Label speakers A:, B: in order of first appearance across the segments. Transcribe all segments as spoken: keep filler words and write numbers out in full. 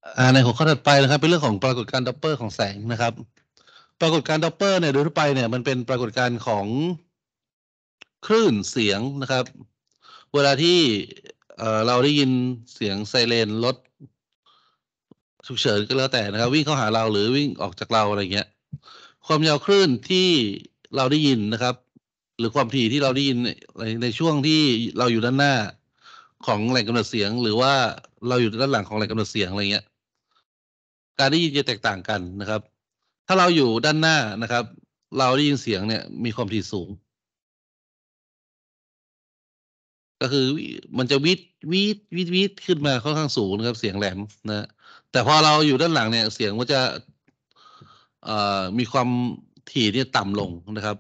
A: อ่าในหัวข้อถัดไปนะครับเป็นเรื่องของปรากฏการณ์ดอปเปอร์ของแสงนะครับ ปรากฏการณ์ดอปเปอร์เนี่ยโดยทั่วไปเนี่ยมันเป็นปรากฏการณ์ของคลื่นเสียงนะครับ เวลาที่เอ่อเราได้ยินเสียงไซเรนรถฉุกเฉินก็แล้วแต่นะครับ วิ่งเข้าหาเราหรือวิ่งออกจากเราอะไรเงี้ยความยาวคลื่นที่เราได้ยินนะครับ หรือความถี่ที่เราได้ยินในในช่วงที่เราอยู่ด้านหน้าของแหล่งกำเนิดเสียง หรือว่าเราอยู่ด้านหลังของแหล่งกำเนิดเสียงอะไรเงี้ยการได้ยินจะแตกต่างกันนะครับ ถ้าเราอยู่ด้านหน้านะครับ เราได้ยินเสียงเนี่ยมีความถี่สูง ก็คือมันจะวิดวิดวิดวิดขึ้นมาค่อนข้างสูงนะครับเสียงแหลมนะ แต่พอเราอยู่ด้านหลังเนี่ยเสียงมันจะเอ่อมีความถี่เนี่ยต่ำลงนะครับ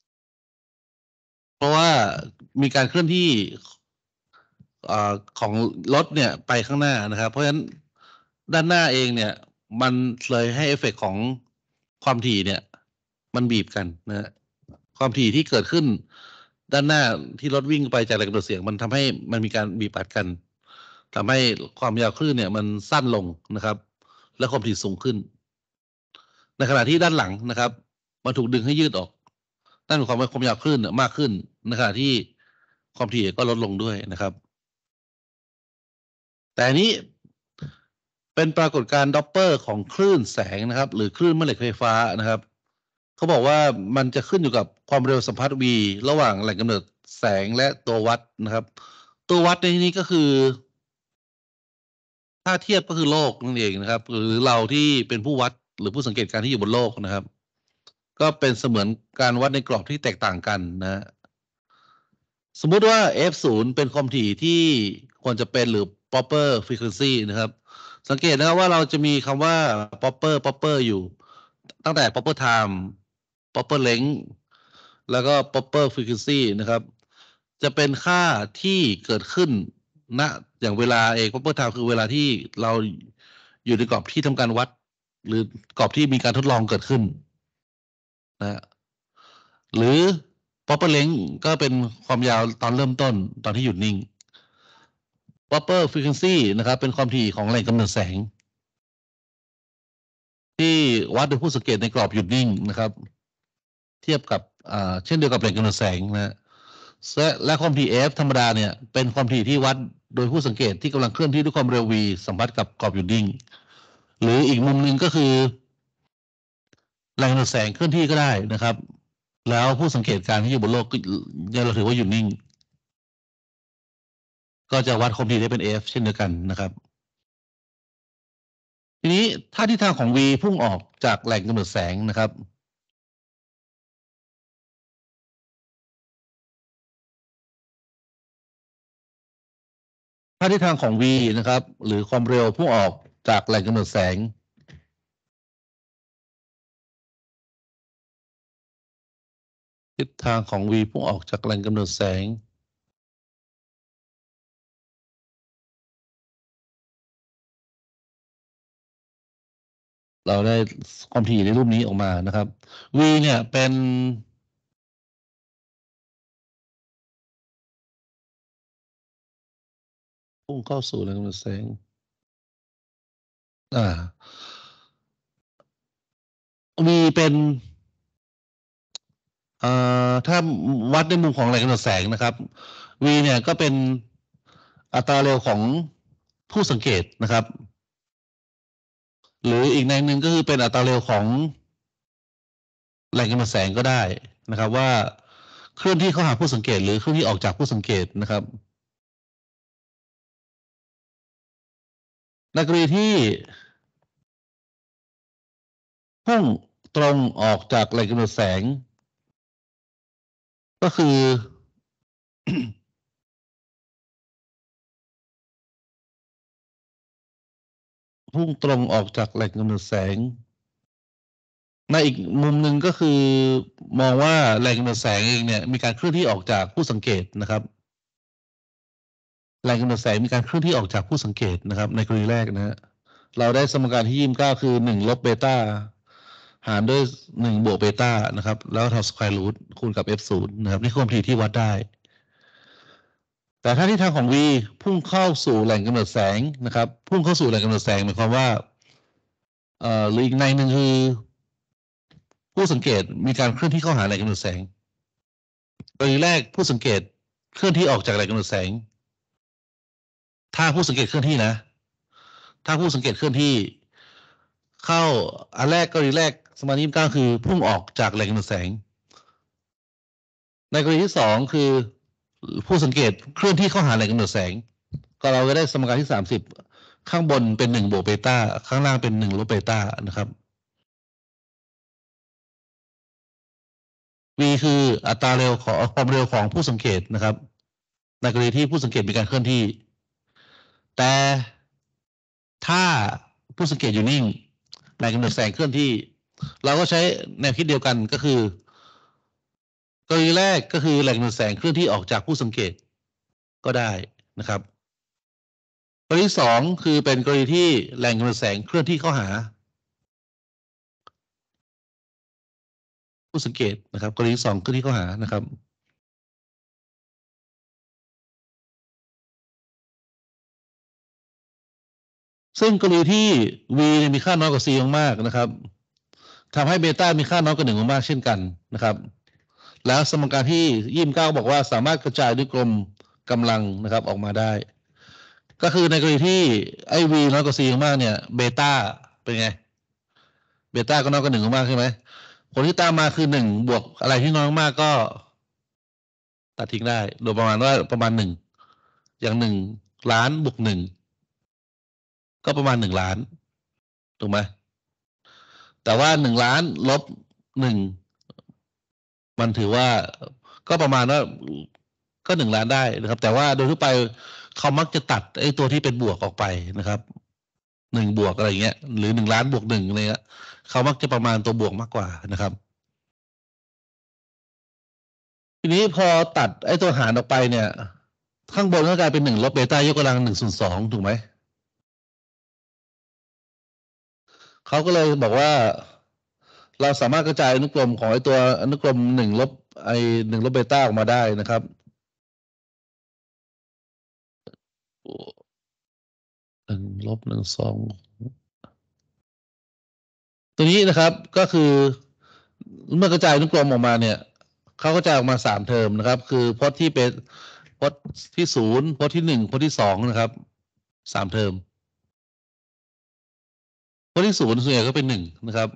A: เพราะว่ามีการเคลื่อนที่เอ่อของรถเนี่ยไปข้างหน้านะครับ เพราะฉะนั้นด้านหน้าเองเนี่ยมันเลยให้เอฟเฟกต์ของความถี่เนี่ยมันบีบกันนะฮะความถี่ที่เกิดขึ้นด้านหน้าที่รถวิ่งไปจากแรงกำเนิดเสียงมันทำให้มันมีการบีบอัดกันทำให้ความยาวคลื่นเนี่ยมันสั้นลงนะครับ และความถี่สูงขึ้น ในขณะที่ด้านหลังนะครับมันถูกดึงให้ยืดออกนั่นหมายความว่าความยาวคลื่นมากขึ้นในขณะที่ความถี่ก็ลดลงด้วยนะครับ แต่อันนี้เป็นปรากฏการณ์ดอปเปอร์ของคลื่นแสงนะครับ หรือคลื่นแม่เหล็กไฟฟ้านะครับเขาบอกว่ามันจะขึ้นอยู่กับความเร็วสัมพัทธ์ v ระหว่างแหล่งกำเนิดแสงและตัววัดนะครับ ตัววัดในที่นี้ก็คือ ถ้าเทียบก็คือโลกนั่นเองนะครับ หรือเราที่เป็นผู้วัดหรือผู้สังเกตการณ์ที่อยู่บนโลกนะครับ ก็เป็นเสมือนการวัดในกรอบที่แตกต่างกันนะ สมมุติว่า เอฟ ศูนย์ เป็นความถี่ที่ควรจะเป็นหรือ proper frequency นะครับ สังเกตนะครับว่าเราจะมีคำว่า proper proper อยู่ตั้งแต่ proper time proper length แล้วก็ proper frequency นะครับ จะเป็นค่าที่เกิดขึ้นณอย่างเวลาเอง proper time คือเวลาที่เราอยู่ในกรอบที่ทำการวัด หรือกรอบที่มีการทดลองเกิดขึ้นนะหรือ proper length ก็เป็นความยาวตอนเริ่มต้นตอนที่หยุดนิ่ง proper frequency นะครับเป็นความถี่ของแหล่งกำเนิดแสง ที่วัดโดยผู้สังเกตในกรอบหยุดนิ่งนะครับ เทียบกับเช่นเดียวกับแหล่งกำเนิดแสงนะและและความถี่ f ธรรมดาเนี่ยเป็นความถี่ที่วัดโดยผู้สังเกตที่กำลังเคลื่อนที่ด้วยความเร็ว v สัมพัทธ์กับกรอบหยุดนิ่ง หรืออีกมุมหนึ่งก็คือแหล่งกำเนิดแสงเคลื่อนที่ก็ได้นะครับ แล้วผู้สังเกตการที่อยู่บนโลกก็เราถือว่าหยุดนิ่ง ก็จะวัดความถี่ได้เป็น f เช่นเดียวกันนะครับทีนี้ถ้าทิศทางของ v พุ่งออกจากแหล่งกำเนิดแสงนะครับถ้าทิศทางของ v นะครับหรือความเร็วพุ่งออกจากแหล่งกำเนิดแสงทิศทางของ v พุ่งออกจากแหล่งกำเนิดแสงเราได้ความถี่ในรูปนี้ออกมานะครับ v เนี่ยเป็นพุ่งเข้าสู่แหล่งกำเนิดแสงอ่า v เป็นเอ่อถ้าวัดในมุมของแหล่งกำเนิดแสงนะครับ v เนี่ยก็เป็นอัตราเร็วของผู้สังเกตนะครับ หรืออีกในหนึ่งก็คือเป็นอัตราเร็วของแหล่งกำเนิดแสงก็ได้นะครับว่าเคลื่อนที่เข้าหาผู้สังเกตหรือเคลื่อนที่ออกจากผู้สังเกตนะครับในกรณีที่พุ่งตรงออกจากแหล่งกำเนิดแสงก็คือ พุ่งตรงออกจากแหล่งกำเนิดแสงในอีกมุมหนึ่งก็คือมองว่าแหล่งกำเนิดแสงเองเนี่ยมีการเคลื่อนที่ออกจากผู้สังเกตนะครับแหล่งกำเนิดแสงมีการเคลื่อนที่ออกจากผู้สังเกตนะครับในกรณีแรกนะฮะเราได้สมการที่ยี่สิบเก้าคือหนึ่งลบเบต้าหารด้วยหนึ่งบวกเบต้านะครับแล้วทำสแควร์รูทคูณกับ เอฟ ศูนย์ นะครับนี่คือความถี่ที่วัดได้แต่ถ้าทิศทางของ v พุ่งเข้าสู่แหล่งกำเนิดแสงนะครับพุ่งเข้าสู่แหล่งกำเนิดแสงหมายความว่าเอ่อหรืออีกในหนึ่งคือผู้สังเกตมีการเคลื่อนที่เข้าหาแหล่งกำเนิดแสงกรณีแรกผู้สังเกตเคลื่อนที่ออกจากแหล่งกำเนิดแสงถ้าผู้สังเกตเคลื่อนที่นะถ้าผู้สังเกตเคลื่อนที่เข้าอันแรกกรณีแรกสมการยี่สิบเก้าคือพุ่งออกจากแหล่งกำเนิดแสงในกรณีที่สองคือผู้สังเกตเคลื่อนที่เข้าหาแหล่งกำเนิดแสงก็เราจะได้สมการที่สามสิบข้างบนเป็นหนึ่งบวกเบต้าข้างล่างเป็นหนึ่งลบเบต้านะครับ v คืออัตราเร็วของความเร็วของผู้สังเกตนะครับในกรณีที่ผู้สังเกตมีการเคลื่อนที่แต่ถ้าผู้สังเกตอยู่นิ่งแหล่งกำเนิดแสงเคลื่อนที่ เราก็ใช้แนวคิดเดียวกันก็คือกรณีแรกก็คือแหล่งกำเนิดแสงเคลื่อนที่ออกจากผู้สังเกตก็ได้นะครับกรณีที่สองคือเป็นกรณีที่แหล่งกำเนิดแสงเคลื่อนที่เข้าหาผู้สังเกตนะครับกรณีที่สองเคลื่อนที่เข้าหานะครับซึ่งกรณีที่ v มีค่าน้อยกว่า c มากๆนะครับทำให้เบต้ามีค่าน้อยกว่าหนึ่งมากๆเช่นกันนะครับแล้วสมการที่ยี่สิบเก้าบอกว่าสามารถกระจายด้วยกลมกำลังนะครับออกมาได้ก็คือในกรณีที่ไอ้ v น้อยกว่า c มากเนี่ยเบต้าเป็นไงเบต้าก็น้อยกว่าหนึ่งมากใช่ไหมผลที่ตามมาคือหนึ่งบวกอะไรที่น้อยมากก็ตัดทิ้งได้โดยประมาณว่าประมาณหนึ่งอย่างหนึ่งล้านบวกหนึ่งก็ประมาณหนึ่งล้านถูกไหมแต่ว่าหนึ่งล้านลบหนึ่งมันถือว่าก็ประมาณว่าก็หนึ่งล้านได้นะครับแต่ว่าโดยทั่วไปเขามักจะตัดไอ้ตัวที่เป็นบวกออกไปนะครับหนึ่งบวกอะไรเงี้ยหรือหนึ่งล้านบวกหนึ่งอะไรเงี้ยเขามักจะประมาณตัวบวกมากกว่านะครับทีนี้พอตัดไอ้ตัวหารออกไปเนี่ยข้างบนก็กลายเป็นหนึ่งลบเบต้ายกกำลังหนึ่งส่วนสองถูกไหมเขาก็เลยบอกว่าเราสามารถกระจายอนุกรมของไอ้ตัวอนุกรมหนึ่งลบไอ้หนึ่งลบเบต้าออกมาได้นะครับหนึ่งลบหนึ่งสองตัวนี้นะครับก็คือเมื่อกระจายอนุกรมออกมาเนี่ยเขากระจายออกมาสามเทอมนะครับคือพจน์ที่เป็นพจน์ที่ศูนย์พจน์ที่หนึ่งพจน์ที่สองนะครับสามเทอมพจน์ที่ศูนย์ส่วนใหญ่ก็เป็นหนึ่งนะครับ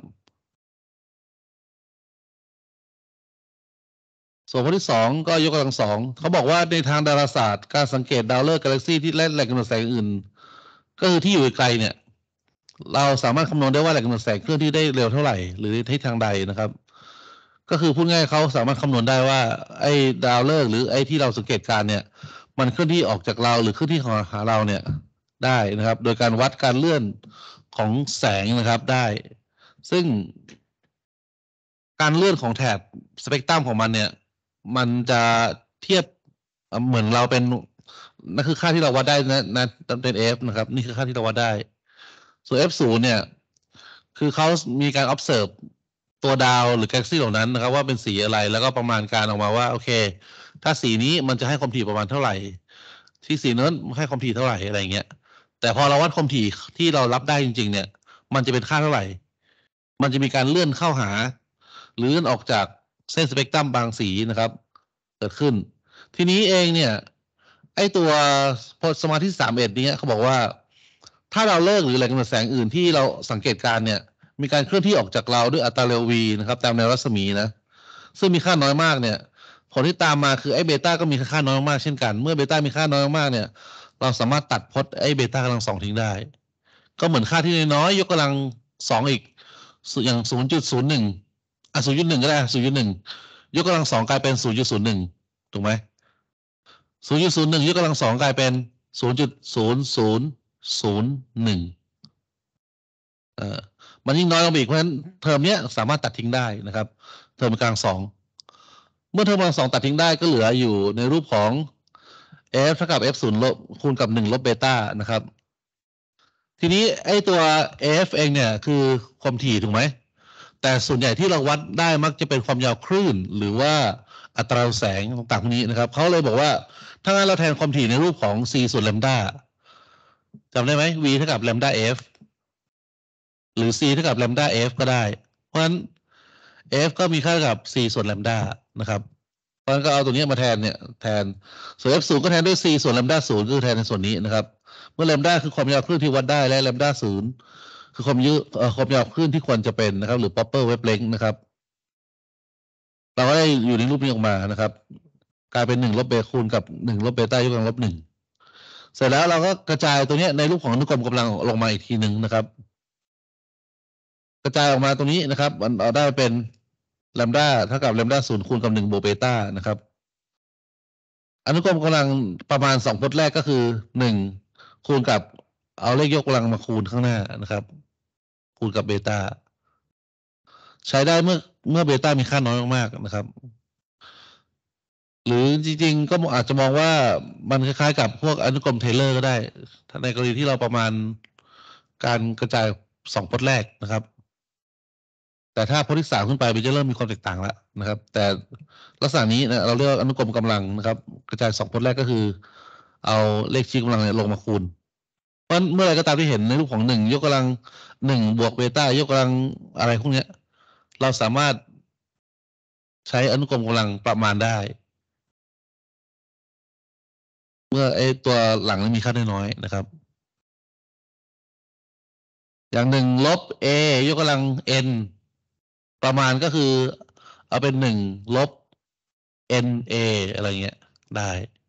A: ส่วนพจน์ที่สองก็ยกกำลังสองเขาบอกว่าในทางดาราศาสตร์การสังเกตดาวฤกษ์กาแล็กซี่ที่แล่นแหล่งกำเนิดแสงอื่นก็คือที่อยู่ไกลเนี่ยเราสามารถคำนวณได้ว่าแหล่งกำเนิดแสงเคลื่อนที่ได้เร็วเท่าไหร่หรือทิศทางใดนะครับก็คือพูดง่ายเขาสามารถคำนวณได้ว่าไอ้ดาวฤกษ์หรือไอ้ที่เราสังเกตการเนี่ยมันเคลื่อนที่ออกจากเราหรือเคลื่อนที่ของหาเราเนี่ยได้นะครับโดยการวัดการเลื่อนของแสงนะครับได้ซึ่งการเลื่อนของแถบสเปกตรัมของมันเนี่ยมันจะเทียบเหมือนเราเป็นนั่นคือค่าที่เราวัดได้นะนะเป็น f นะครับนี่คือค่าที่เราวัดได้ส่วน เอฟ ศูนย์ เนี่ยคือเขามีการ observe ตัวดาวหรือ galaxy เหล่านั้นนะครับว่าเป็นสีอะไรแล้วก็ประมาณการออกมาว่าโอเคถ้าสีนี้มันจะให้ความถี่ประมาณเท่าไหร่ที่สีนั้นให้ความถี่เท่าไหร่อะไรเงี้ยแต่พอเราวัดความถี่ที่เรารับได้จริงๆเนี่ยมันจะเป็นค่าเท่าไหร่มันจะมีการเลื่อนเข้าหาหรือเลื่อนออกจากเส้นสเปกตรัมบางสีนะครับเกิดขึ้นทีนี้เองเนี่ยไอตัวสมาธิสามเอ็ดนี้เขาบอกว่าถ้าเราเลิกหรือแหล่งกำเนิดแสงอื่นที่เราสังเกตการเนี่ยมีการเคลื่อนที่ออกจากเราด้วยอัตราเร็ว v นะครับตามแนวรัศมีนะซึ่งมีค่าน้อยมากเนี่ยผลที่ตามมาคือไอ้เบต้าก็มีค่าน้อยมากเช่นกันเมื่อเบต้ามีค่าน้อยมากเนี่ยเราสามารถตัดพจน์ไอ้เบต้ากำลังสองทิ้งได้ก็เหมือนค่าที่น้อยยกกำลังสองอีกอย่างศูนย์จุดศูนย์หนึ่งอ่ะศูนย์จุดหนึ่งก็ได้ศูนย์จุดหนึ่งยกกำลังสองกลายเป็นศูนย์จุดศูนย์หนึ่งถูกไหมศูนย์จุดศูนย์หนึ่งยกกำลังสองกลายเป็นศูนย์จุดศูนย์ศูนย์ศูนย์หนึ่งเอ่อมันยิ่งน้อยลงไปอีกเพราะฉะนั้นเทอมนี้สามารถตัดทิ้งได้นะครับเทอมกลางสองเมื่อเทอมกลางสองตัดทิ้งได้ก็เหลืออยู่ในรูปของ f เท่ากับ f ศูนย์ลบคูณกับหนึ่งลบเบต้านะครับทีนี้ไอ้ตัว f เองเนี่ยคือความถี่ถูกไหมแต่ส่วนใหญ่ที่เราวัดได้มักจะเป็นความยาวคลื่นหรือว่าอัตราแสงต่างๆพวกนี้นะครับเขาเลยบอกว่าถ้างั้นเราแทนความถี่ในรูปของ c ส่วนแลมดาจำได้ไหม v เท่ากับแลมดา f หรือ c เท่ากับแลมดา f ก็ได้เพราะฉะนั้น f ก็มีค่าเท่ากับ c ส่วนแลมดานะครับเพราะฉะนั้นก็เอาตัวนี้มาแทนเนี่ยแทนส่วน f ศูนย์ก็แทนด้วย c ส่วนแลมดาศูนย์ก็คือแทนในส่วนนี้นะครับเมื่อแลมดาคือความยาวคลื่นที่วัดได้และแลมดาศูนย์คือความยืดความยาวคลื่นที่ควรจะเป็นนะครับหรือ proper wavelength นะครับเราก็ได้อยู่ในรูปนี้ออกมานะครับกลายเป็นหนึ่งลบเบคูณกับหนึ่งลบเบต้ายกกำลังลบหนึ่งเสร็จแล้วเราก็กระจายตัวนี้ในรูปของอนุกรมกำลังลงมาอีกทีหนึ่งนะครับกระจายออกมาตรงนี้นะครับมันเอาได้เป็นแลมดาเท่ากับแลมดาศูนย์คูณกับหนึ่งบวกเบต้านะครับอนุกรมกำลังประมาณสองพจน์แรกก็คือหนึ่งคูณกับเอาเลขยกกำลังมาคูณข้างหน้านะครับคูณกับเบต้าใช้ได้เมื่อเมื่อเบต้ามีค่าน้อยมากๆนะครับหรือจริงๆก็อาจจะมองว่ามันคล้ายๆกับพวกอนุกรมเทเลอร์ก็ได้ในกรณีที่เราประมาณการกระจายสองพจน์แรกนะครับแต่ถ้าพจน์ที่สามขึ้นไปมันจะเริ่มมีความแตกต่างแล้วนะครับแต่ลักษณะนี้นะเราเรียกอนุกรมกำลังนะครับกระจายสองพจน์แรกก็คือเอาเลขชี้กำลังเนี่ยลงมาคูณเพราะเมื่อไรก็ตามที่เห็นในรูปของหนึ่งยกกำลังหนึ่งบวกเบต้ายกกำลังอะไรพวกนี้เราสามารถใช้อนุกรมกำลังประมาณได้เมื่อไอ้ตัวหลังมีค่าน้อยๆนะครับอย่างหนึ่งลบ a ยกกำลัง n ประมาณก็คือเอาเป็นหนึ่งลบ n a อะไรเงี้ยได้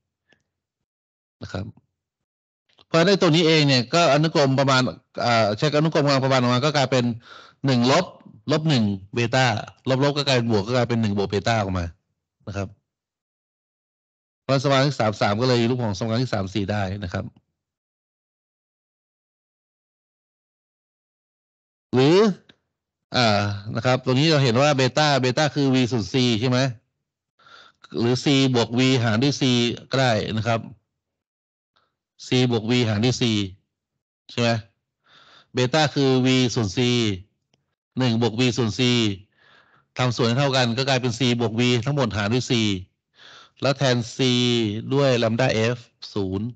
A: นะครับเพราะในตัวนี้เองเนี่ยก็อนุกรมประมาณอ่าใช้อนุกรมกำลังประมาณออกมาก็กลายเป็นหนึ่งลบลบหนึ่งเบต้าลบลบก็กลายเป็นบวกก็กลายเป็นหนึ่งบวกเบต้าออกมานะครับเพราะสมการที่สามสามก็เลยรูปของสมการที่สามสี่ได้นะครับหรืออ่านะครับตรงนี้เราเห็นว่าเบต้าเบต้าคือ v ส่วน c ใช่ไหมหรือ c บวก v หารด้วย c ก็ได้นะครับ c บวก v หารด้วย c ใช่ไหมเบต้าคือ v ส่วน c หนึ่งบวก v ส่วน c ทำส่วนให้เท่ากันก็กลายเป็น c บวก v ทั้งหมดหารด้วย c แล้วแทน c ด้วย lambda f ศูนย์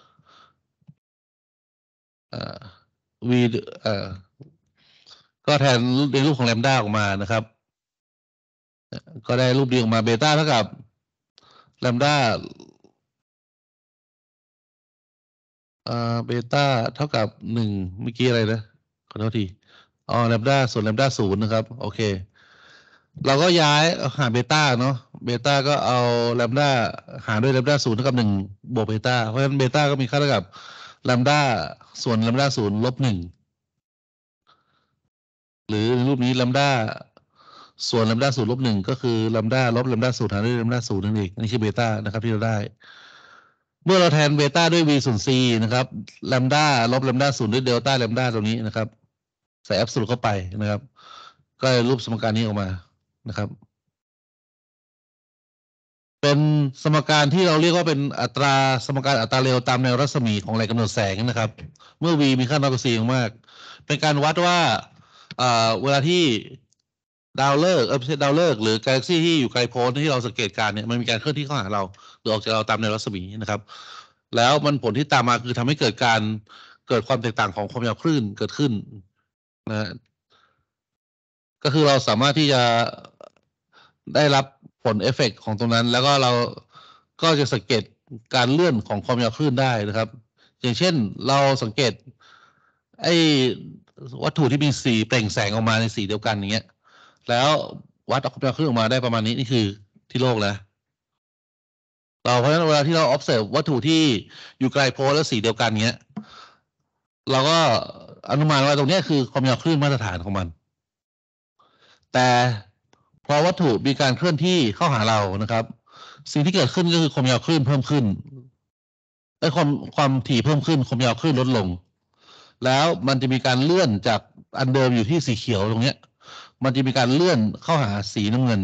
A: อ่า v เอ่อก็แทนในรูปของ lambda ออกมานะครับก็ได้รูปดีออกมาเบต้าเท่ากับ lambda อ่าเบต้าเท่ากับหนึ่งเมื่อกี้อะไรนะขอโทษทีอ๋อ lambda ส่วน lambda ศูนย์นะครับโอเคเราก็ย้ายหาเบต้าเนาะเบต้าก็เอาแลมด้าหารด้วยแลมด้าศูนย์เท่ากับหนึ่งบวกเบต้าเพราะฉะนั้นเบต้าก็มีค่าเท่ากับแลมด้าส่วนแลมด้าศูนย์ลบหนึ่งหรือรูปนี้แลมด้าส่วนแลมด้าศูนย์ลบหนึ่งก็คือแลมด้าลบแลมด้าศูนย์หารด้วยแลมด้าศูนย์นั่นเองนี่คือเบต้านะครับที่เราได้เมื่อเราแทนเบต้าด้วย v ส่วน c นะครับแลมด้าลบแลมด้าศูนย์ด้วยเดลต้าแลมด้าตรงนี้นะครับใส่แอบสูตรเข้าไปนะครับก็ได้รูปสมการนี้ออกมานะครับเป็นสมการที่เราเรียกว่าเป็นอัตราสมการอัตราเร็วตามแนวรัศมีของแหล่งกำเนิดแสงนะครับเมื่อ v มีค่าน้อยกว่า c มากเป็นการวัดว่าเวลาที่ดาวฤกษ์เออไม่ใช่ดาวฤกษ์หรือกาแล็กซี่ที่อยู่ไกลโพ้นที่เราสังเกตการเนี่ยมันมีการเคลื่อนที่เข้าหาเราหรือออกจากเราตามแนวรัศมีนะครับแล้วมันผลที่ตามมาคือทำให้เกิดการเกิดความแตกต่างของความยาวคลื่นเกิดขึ้นนะก็คือเราสามารถที่จะได้รับผลเอฟเฟกต์ของตรงนั้นแล้วก็เราก็จะสังเกตการเลื่อนของความยาวคลื่นได้นะครับอย่างเช่นเราสังเกตไอ้วัตถุที่มีสีเปล่งแสงออกมาในสีเดียวกันอย่างเงี้ยแล้ววัดความยาวคลื่นออกมาได้ประมาณนี้นี่คือที่โลกแล้วเราเพราะฉะนั้นเวลาที่เรา observe วัตถุที่อยู่ไกลโพ้นและสีเดียวกันเงี้ยเราก็อนุมานว่าตรงนี้คือความยาวคลื่นมาตรฐานของมันแต่พอวัตถุมีการเคลื่อนที่เข้าหาเรานะครับ สิ่งที่เกิดขึ้นก็คือความยาวคลื่นเพิ่มขึ้นไอ้ความความถี่เพิ่มขึ้นความยาวคลื่นลดลงแล้วมันจะมีการเลื่อนจากอันเดิมอยู่ที่สีเขียวตรงเนี้ยมันจะมีการเลื่อนเข้าหาสีน้ำเงิน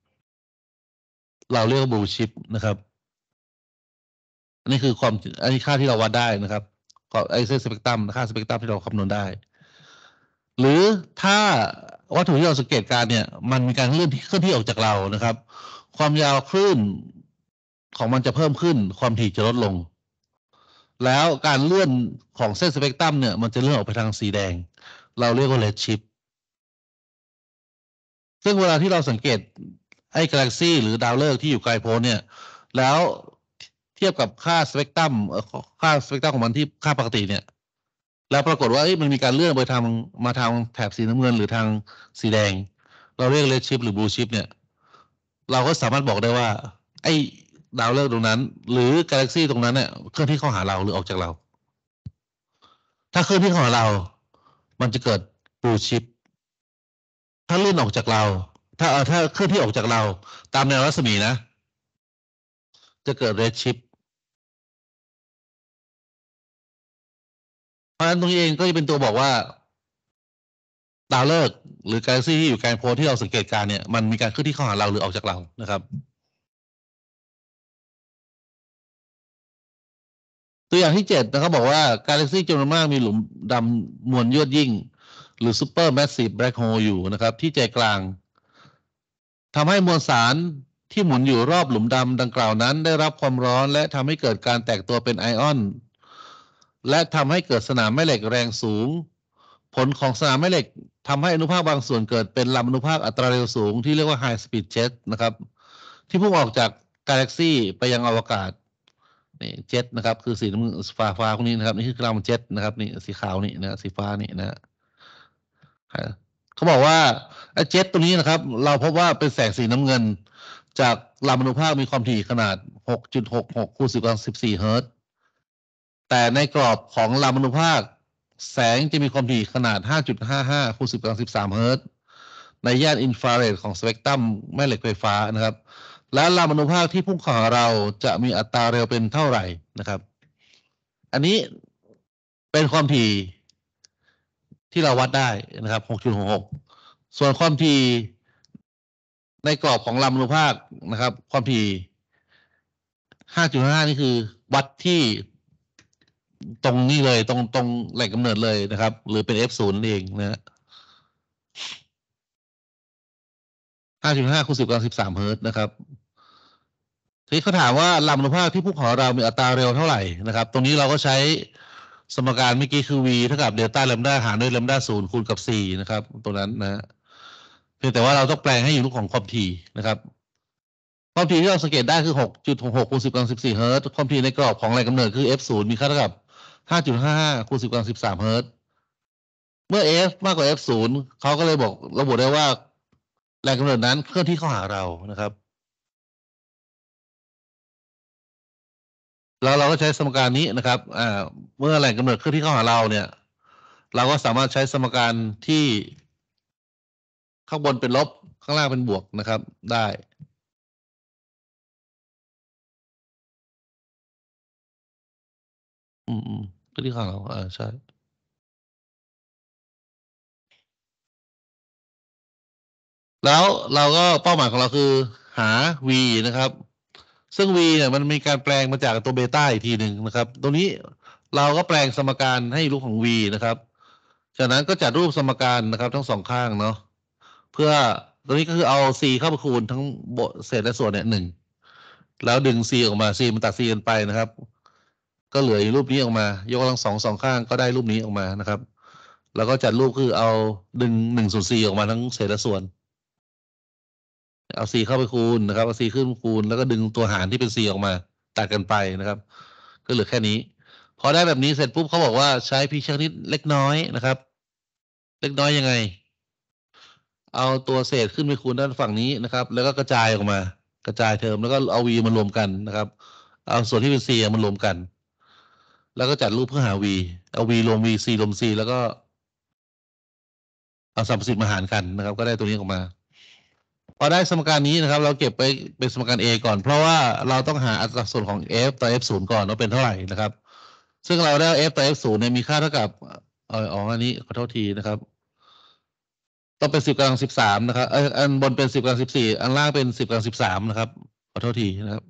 A: เราเรียกว่าบูชิปนะครับอันนี้คือความอันนี้ค่าที่เราวัดได้นะครับก็ไอเส้นสเปกตรัมค่าสเปกตรัมที่เราคำนวณได้หรือถ้าวัตถุที่เราสังเกตการเนี่ยมันมีการเลื่อนที่เคลื่อนที่ออกจากเรานะครับความยาวคลื่นของมันจะเพิ่มขึ้นความถี่จะลดลงแล้วการเลื่อนของเส้นสเปกตรัมเนี่ยมันจะเลื่อนออกไปทางสีแดงเราเรียกว่า red shift ซึ่งเวลาที่เราสังเกตไอ้กาแล็กซี่หรือดาวฤกษ์ที่อยู่ไกลโพ้นเนี่ยแล้วเทียบกับค่าสเปกตรัมค่าสเปกตรัมของมันที่ค่าปกติเนี่ยแล้วปรากฏว่ามันมีการเลื่อนไปทางมาทางแถบสีน้ำเงินหรือทางสีแดงเราเรียก red shift หรือ blue shift เนี่ยเราก็สามารถบอกได้ว่าไอ้ดาวฤกษ์ตรงนั้นหรือกาแล็กซี่ตรงนั้นเนี่ยเคลื่อนที่เข้าหาเราหรือออกจากเราถ้าเคลื่อนที่เข้าหาเรามันจะเกิด blue shift ถ้าเลื่อนออกจากเราถ้าเออถ้าเคลื่อนที่ออกจากเราตามแนวรัศมีนะจะเกิด red shift เพราะฉะนั้นตรงนี้เองก็จะเป็นตัวบอกว่าดาวฤกษ์หรือกาแล็กซี่ที่อยู่ไกลโพ้นที่เราสังเกตการเนี่ยมันมีการเคลื่อนที่เข้าหาเราหรือออกจากเรานะครับตัวอย่างที่เจ็ดนะครับบอกว่ากาแล็กซี่จำนวนมากมีหลุมดำมวลยวดยิ่งหรือ supermassive black hole อยู่นะครับที่ใจกลางทำให้มวลสารที่หมุนอยู่รอบหลุมดำดังกล่าวนั้นได้รับความร้อนและทำให้เกิดการแตกตัวเป็นไอออนและทำให้เกิดสนามแม่เหล็กแรงสูงผลของสนามแม่เหล็กทำให้อนุภาคบางส่วนเกิดเป็นลำอนุภาคอัตราเร็วสูงที่เรียกว่า high speed jet นะครับที่พุ่งออกจากกาแล็กซี่ไปยังอวกาศนี่เจ็ตนะครับคือสีน้ำเงินฟ้าฟ้าพวกนี้นะครับนี่คือลำเจ็ตนะครับนี่สีขาวนี่นะสีฟ้านี่นะเขาบอกว่าเจ็ตตัวนี้นะครับเราพบว่าเป็นแสงสีน้ำเงินจากลำอนุภาคมีความถี่ขนาด หกจุดหกหก คูณ สิบกำลังสิบสี่ เฮิร์ตซ์แต่ในกรอบของลำอนุภาคแสงจะมีความถี่ขนาด ห้าจุดห้าห้า คูณ สิบกำลังสิบสาม เฮิร์ตซ์ในย่านอินฟราเรดของสเปกตรัมแม่เหล็กไฟฟ้านะครับและลำอนุภาคที่พุ่งเข้าหาเราจะมีอัตราเร็วเป็นเท่าไหร่นะครับอันนี้เป็นความถี่ที่เราวัดได้นะครับ หกจุดหกหก ส่วนความถี่ในกรอบของลำอนุภาคนะครับความถี่ ห้าจุดห้า นี่คือวัดที่ตรงนี้เลยตรงตรงแหล่งกำเนิดเลยนะครับหรือเป็น เอฟ ศูนย์ นั่นเองนะฮะ ห้าจุดห้า คูณ สิบกำลังสิบสาม เฮิร์ตซ์นะครับทีนี้เขาถามว่าลำอนุภาคที่พุ่งเข้าหาเรามีอัตราเร็วเท่าไหร่นะครับตรงนี้เราก็ใช้สมการเมื่อกี้คือ v เท่ากับเดลต้าแลมด้าหารด้วยแลมด้าศูนย์คูณกับสี่นะครับตรงนั้นนะเพียงแต่ว่าเราต้องแปลงให้อยู่รูปของความถี่นะครับความถี่ที่เราสังเกตได้คือ หกจุดหกหก คูณ สิบกำลังสิบสี่ เฮิร์ตซ์ความถี่ในกรอบของแหล่งกำเนิดคือ เอฟ ศูนย์ มีค่าเท่ากับ ห้าจุดห้าห้า คูณ สิบกำลังสิบสาม เฮิร์ตซ์เมื่อ f มากกว่า เอฟ ศูนย์ เขาก็เลยบอกระบุได้ว่าแหล่งกำเนิดนั้นเคลื่อนที่เข้าหาเรานะครับแล้วเราก็ใช้สมการนี้นะครับอ่าเมื่อแหล่งกำเนิดเคลื่อนที่เข้าหาเราเนี่ยเราก็สามารถใช้สมการที่ข้างบนเป็นลบข้างล่างเป็นบวกนะครับได้อืมอืมเคลื่อนที่เข้าหาเราอ่าใช่แล้วเราก็เป้าหมายของเราคือหา v นะครับซึ่ง v เนี่ยมันมีการแปลงมาจากตัวเบต้าอีกทีหนึ่งนะครับตรงนี้เราก็แปลงสมการให้รูปของ v นะครับจากนั้นก็จัดรูปสมการนะครับทั้งสองข้างเนาะเพื่อตรงนี้ก็คือเอา c เข้าไปคูณทั้งเศษและส่วนเนี่ยหนึ่งแล้วดึง c ออกมา c มันตัด c กันไปนะครับก็เหลือรูปนี้ออกมายกกำลังสองสองข้างก็ได้รูปนี้ออกมานะครับแล้วก็จัดรูปคือเอาดึงหนึ่งส่วน c ออกมาทั้งเศษและส่วนเอา c เข้าไปคูณนะครับเอา c ขึ้นคูณแล้วก็ดึงตัวหารที่เป็น c ออกมาตัดกันไปนะครับก็เหลือแค่นี้พอได้แบบนี้เสร็จปุ๊บเขาบอกว่าใช้พิชนิดเล็กน้อยนะครับเล็กน้อยยังไงเอาตัวเศษขึ้นไปคูณด้านฝั่งนี้นะครับแล้วก็กระจายออกมากระจายเทอมแล้วก็เอา v มารวมกันนะครับเอาส่วนที่เป็น c มารวมกันแล้วก็จัดรูปเพื่อหา v เอา v รวม v c รวม c แล้วก็เอาสัมประสิทธิ์มาหารกันนะครับก็ได้ตัวนี้ออกมาพอได้สมการนี้นะครับเราเก็บไปเป็นสมการ a ก่อนเพราะว่าเราต้องหาอัตราส่วนของ f ต่อ f ศูนย์ก่อนว่าเป็นเท่าไหร่นะครับซึ่งเราได้ f ต่อ f ศูนย์เนี่ยมีค่าเท่ากับเอออ๋ออันนี้ขอโทษทีนะครับต้องเป็นสิบกำลังสิบสามนะครับเอออันบนเป็นสิบกำลังสิบสี่อันล่างเป็นสิบกำลังสิบสามนะครับขอโทษทีนะครับ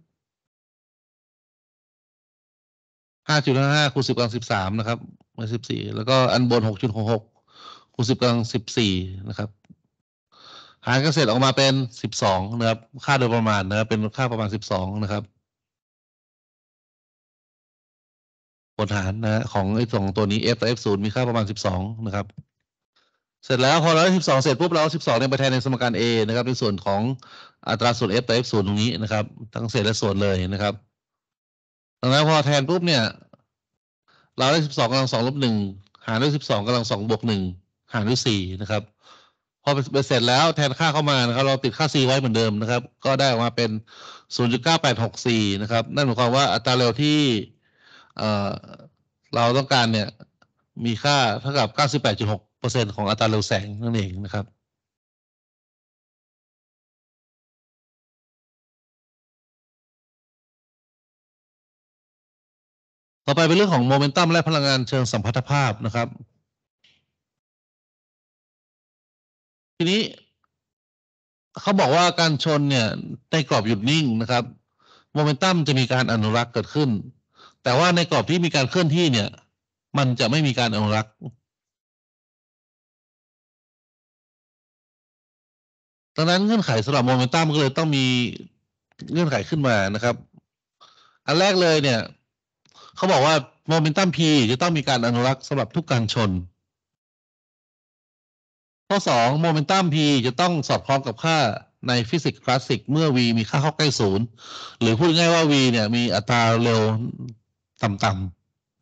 A: ห้าจุดห้าห้าคูณสิบกำลังสิบสามนะครับไม่สิบสี่แล้วก็อันบนหกจุดหกหกคูณสิบกำลังสิบสี่นะครับหารกันเสร็จออกมาเป็นสิบสองนะครับค่าโดยประมาณนะครับเป็นค่าประมาณสิบสองนะครับผลหารนะของไอ้สองตัวนี้ f ต่อ f ศูนย์มีค่าประมาณสิบสองนะครับเสร็จแล้วพอเราได้สิบสองเสร็จปุ๊บเราเอาสิบสองเนี่ยไปแทนในสมการ a นะครับในส่วนของอัตราส่วน f ต่อ f ศูนย์ตรงนี้นะครับทั้งเศษและส่วนเลยนะครับดังนั้นพอแทนปุ๊บเนี่ยเราได้สิบสองกำลังสองลบหนึ่งหารด้วยสิบสองกำลังสองบวกหนึ่งหารด้วยสี่นะครับพอไปเสร็จแล้วแทนค่าเข้ามานะครับเราติดค่า c ไว้เหมือนเดิมนะครับก็ได้ออกมาเป็น ศูนย์จุดเก้าแปดหกสี่ นะครับนั่นหมายความว่าอัตราเร็วที่เอ่อเราต้องการเนี่ยมีค่าเท่ากับ เก้าสิบแปดจุดหกเปอร์เซ็นต์ ของอัตราเร็วแสงนั่นเองนะครับต่อไปเป็นเรื่องของโมเมนตัมและพลังงานเชิงสัมพัทธภาพนะครับทีนี้เขาบอกว่าการชนเนี่ยในกรอบหยุดนิ่งนะครับโมเมนตัมจะมีการอนุรักษ์เกิดขึ้นแต่ว่าในกรอบที่มีการเคลื่อนที่เนี่ยมันจะไม่มีการอนุรักษ์ดังนั้นเงื่อนไขสำหรับโมเมนตัมก็เลยต้องมีเงื่อนไขขึ้นมานะครับอันแรกเลยเนี่ยเขาบอกว่าโมเมนตัม P จะต้องมีการอนุรักษ์สำหรับทุกการชนข้อสองโมเมนตัม P จะต้องสอดคล้องกับค่าในฟิสิกส์คลาสสิกเมื่อ v มีค่าเข้าใกล้ศูนย์หรือพูดง่ายว่า v เนี่ยมีอัตราเร็วต่ำ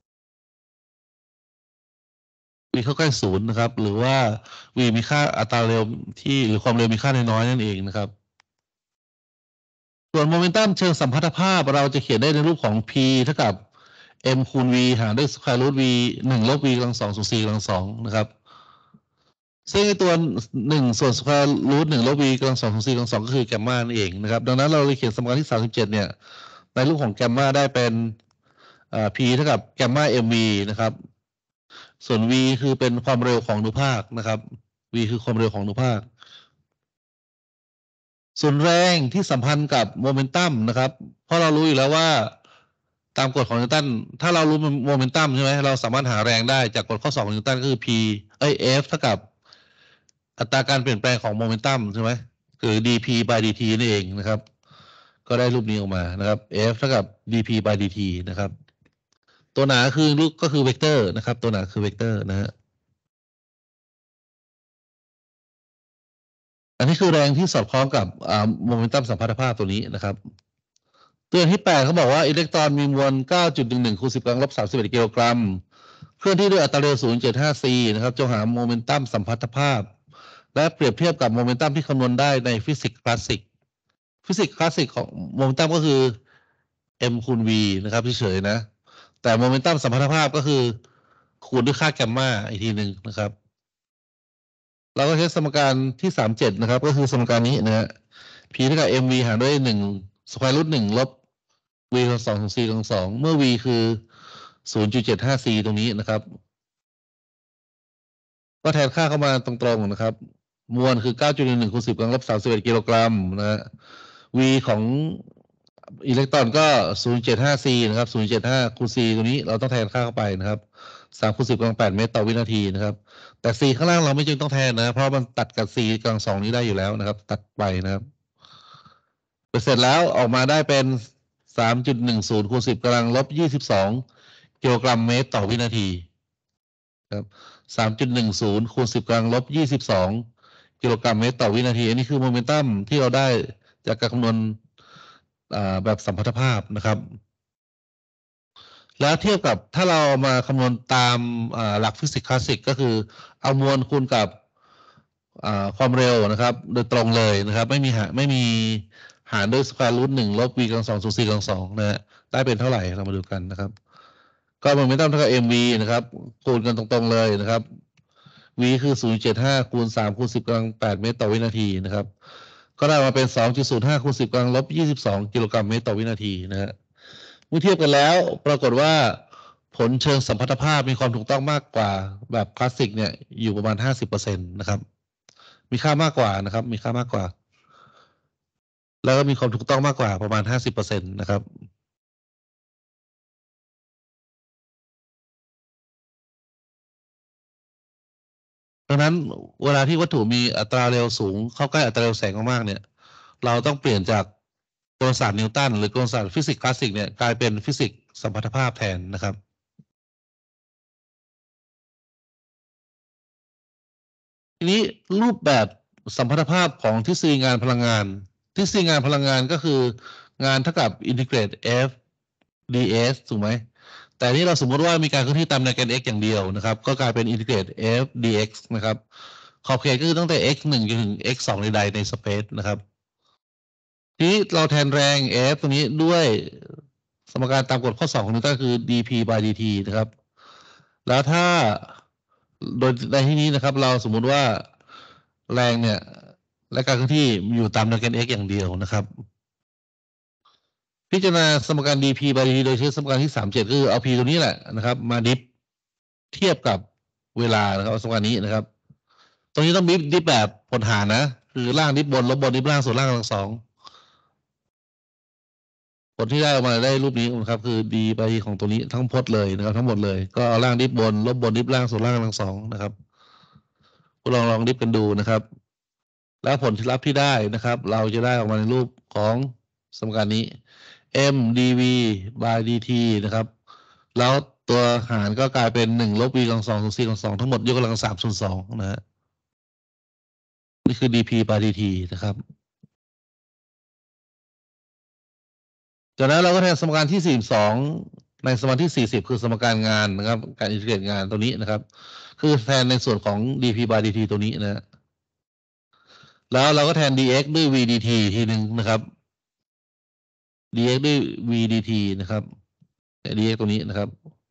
A: ๆ v เข้าใกล้ศูนย์นะครับหรือว่า v มีค่าอัตราเร็วที่หรือความเร็วมีค่าน้อยๆนั่นเองนะครับส่วนโมเมนตัมเชิงสัมพัทธภาพเราจะเขียนได้ในรูปของ p เท่ากับ m คูณ v หารด้วยสแควร์รูท v หนึ่งลบ v กำลังสองส่วน c กำลังสองนะครับซึ่งไอตัวหนึ่งส่วนสแควร์รูทหนึ่งลบ v กำลังสองส่วน c กำลังสองก็คือแกมมานั่นเองนะครับดังนั้นเราเลยเขียนสมการที่สามสิบเจ็ดเนี่ยในรูปของแกมมาได้เป็นอ่า p เท่ากับแกมมา mv นะครับส่วน v คือเป็นความเร็วของอนุภาคนะครับ v คือความเร็วของอนุภาคส่วนแรงที่สัมพันธ์กับโมเมนตัมนะครับเพราะเรารู้อยู่แล้วว่าตามกฎของนิวตันถ้าเรารู้โมเมนตัมใช่ไหมเราสามารถหาแรงได้จากกฎข้อสองของนิวตันก็คือ p เอ้ย f เท่ากับอัตราการเปลี่ยนแปลงของโมเมนตัมใช่ไหมคือ dp by dt นี่เองนะครับก็ได้รูปนี้ออกมานะครับ f เท่ากับ dp by dt นะครับตัวหนาคือลูกก็คือเวกเตอร์นะครับตัวหนาคือเวกเตอร์นะฮะอันนี้คือแรงที่สอดคล้องกับโมเมนตัมสัมพัทธภาพตัวนี้นะครับตัวที่แปดเขาบอกว่าอิเล็กตรอนมีมวล เก้าจุดหนึ่งหนึ่ง คูณ สิบกำลังลบสามสิบเอ็ดกิโลกรัมเคลื่อนที่ด้วยอัตราเร็ว ศูนย์จุดเจ็ดห้า c นะครับจงหาโมเมนตัมสัมพัทธภาพและเปรียบเทียบกับโมเมนตัมที่คำนวณได้ในฟิสิกส์คลาสสิกฟิสิกส์คลาสสิกของโมเมนตัมก็คือ m คูณ v นะครับเฉยๆนะแต่โมเมนตัมสัมพัทธภาพก็คือคูณด้วยค่าแกมมาอีกทีหนึ่งนะครับเราก็ใช้สมการที่สามสิบเจ็ดนะครับก็คือสมการนี้นะฮะ p เท่ากับ mv หารด้วยหนึ่งสแควร์รูทหนึ่งลบ v กำลังสองส่วน c กำลังสองเมื่อ v คือ ศูนย์จุดเจ็ดห้า c ตรงนี้นะครับก็แทนค่าเข้ามาตรงๆนะครับมวลคือ เก้าจุดหนึ่งหนึ่ง คูณ สิบกำลังลบสามสิบเอ็ดกิโลกรัมนะฮะ v ของอิเล็กตรอนก็ ศูนย์จุดเจ็ดห้า c นะครับ ศูนย์จุดเจ็ดห้า คูณ c ตรงนี้เราต้องแทนค่าเข้าไปนะครับสามคูณสิบกำลังแปดเมตรต่อวินาทีนะครับแต่ c ข้างล่างเราไม่จำเป็นต้องแทนนะเพราะมันตัดกับ c กำลังสองนี้ได้อยู่แล้วนะครับตัดไปนะครับเสร็จแล้วออกมาได้เป็น สามจุดหนึ่งศูนย์ คูณ สิบกำลังลบยี่สิบสองกิโลกรัมเมตรต่อวินาทีครับ สามจุดหนึ่งศูนย์ คูณ สิบกำลังลบยี่สิบสองกิโลกรัมเมตรต่อวินาทีอันนี้คือโมเมนตัมที่เราได้จากการคำนวณแบบสัมพัทธภาพนะครับแล้วเทียบกับถ้าเรามาคำนวณตามหลักฟิสิกส์คลาสสิกก็คือเอามวลคูณกับความเร็วนะครับโดยตรงเลยนะครับไม่มีหาไม่มีหารด้วยสแควร์รูทหนึ่งลบ v กำลังสองส่วน c กำลังสองนะฮะได้เป็นเท่าไหร่เรามาดูกันนะครับก็โมเมนตัมเท่ากับ mv นะครับคูณกันตรงๆเลยนะครับ v คือ ศูนย์จุดเจ็ดห้า คูณ สาม คูณ สิบกำลังแปดเมตรต่อวินาทีนะครับก็ได้มาเป็น สองจุดศูนย์ห้า คูณ สิบกำลังลบยี่สิบสองกิโลกรัมเมตรต่อวินาทีนะฮะเมื่อเทียบกันแล้วปรากฏว่าผลเชิงสัมพัทธภาพมีความถูกต้องมากกว่าแบบคลาสสิกเนี่ยอยู่ประมาณ ห้าสิบเปอร์เซ็นต์ นะครับมีค่ามากกว่านะครับมีค่ามากกว่าแล้วก็มีความถูกต้องมากกว่าประมาณ ห้าสิบเปอร์เซ็นต์ นะครับดังนั้นเวลาที่วัตถุมีอัตราเร็วสูงเข้าใกล้อัตราเร็วแสงมากๆเนี่ยเราต้องเปลี่ยนจากกลศาสตร์นิวตันหรือกลศาสตร์ฟิสิกส์คลาสสิกเนี่ยกลายเป็นฟิสิกส์สัมพัทธภาพแทนนะครับทีนี้รูปแบบสัมพัทธภาพของทฤษฎีงานพลังงานทฤษฎีงานพลังงานก็คืองานเท่ากับอินทิเกรต F ds ถูกไหมแต่นี่เราสมมติว่ามีการเคลื่อนที่ตามแนวแกน x อย่างเดียวนะครับก็กลายเป็นอินทิเกรต F dx นะครับขอบเขตก็คือตั้งแต่ x หนึ่งจนถึง x สองใดๆในสเปซนะครับทีนี้เราแทนแรง F ตัวนี้ด้วยสมการตามกฎข้อสองของนิวตันคือ dp by dt นะครับแล้วถ้าโดยในที่นี้นะครับเราสมมุติว่าแรงเนี่ยและการเคลื่อนที่อยู่ตามแนวแกน x อย่างเดียวนะครับพิจารณาสมการ dp by dt โดยใช้สมการที่สามสิบเจ็ดคือเอา p ตัวนี้แหละนะครับมาดิฟเทียบกับเวลานะครับสมการนี้นะครับตรงนี้ต้องดิฟดิฟแบบผลหารนะคือล่างดิฟบนลบบนดิฟล่างส่วนล่างกำลังสองผลที่ได้ออกมาได้รูปนี้นะครับคือ d by ของตัวนี้ทั้งพจน์เลยนะครับทั้งหมดเลยก็เอาล่างดิฟบนลบบนดิฟล่างส่วนล่างกำลังสองนะครับลองลองดิฟกันดูนะครับแล้วผลที่ลัพธ์ที่ได้นะครับเราจะได้ออกมาในรูปของสมการนี้ m dv by dt นะครับแล้วตัวหารก็กลายเป็นหนึ่งลบ v กำลังสองส่วน c กำลังสองทั้งหมดยกกำลังสามส่วนสองนะฮะนี่คือ dp by dt นะครับจากนั้นเราก็แทนสมการที่สี่สิบสองในสมการที่สี่สิบคือสมการงานนะครับการอินทิเกรตงานตัวนี้นะครับคือแทนในส่วนของ dp by dt ตัวนี้นะแล้วเราก็แทน dx ด้วย v dt ทีหนึ่งนะครับ dx ด้วย v dt นะครับ dx ตัวนี้นะครับ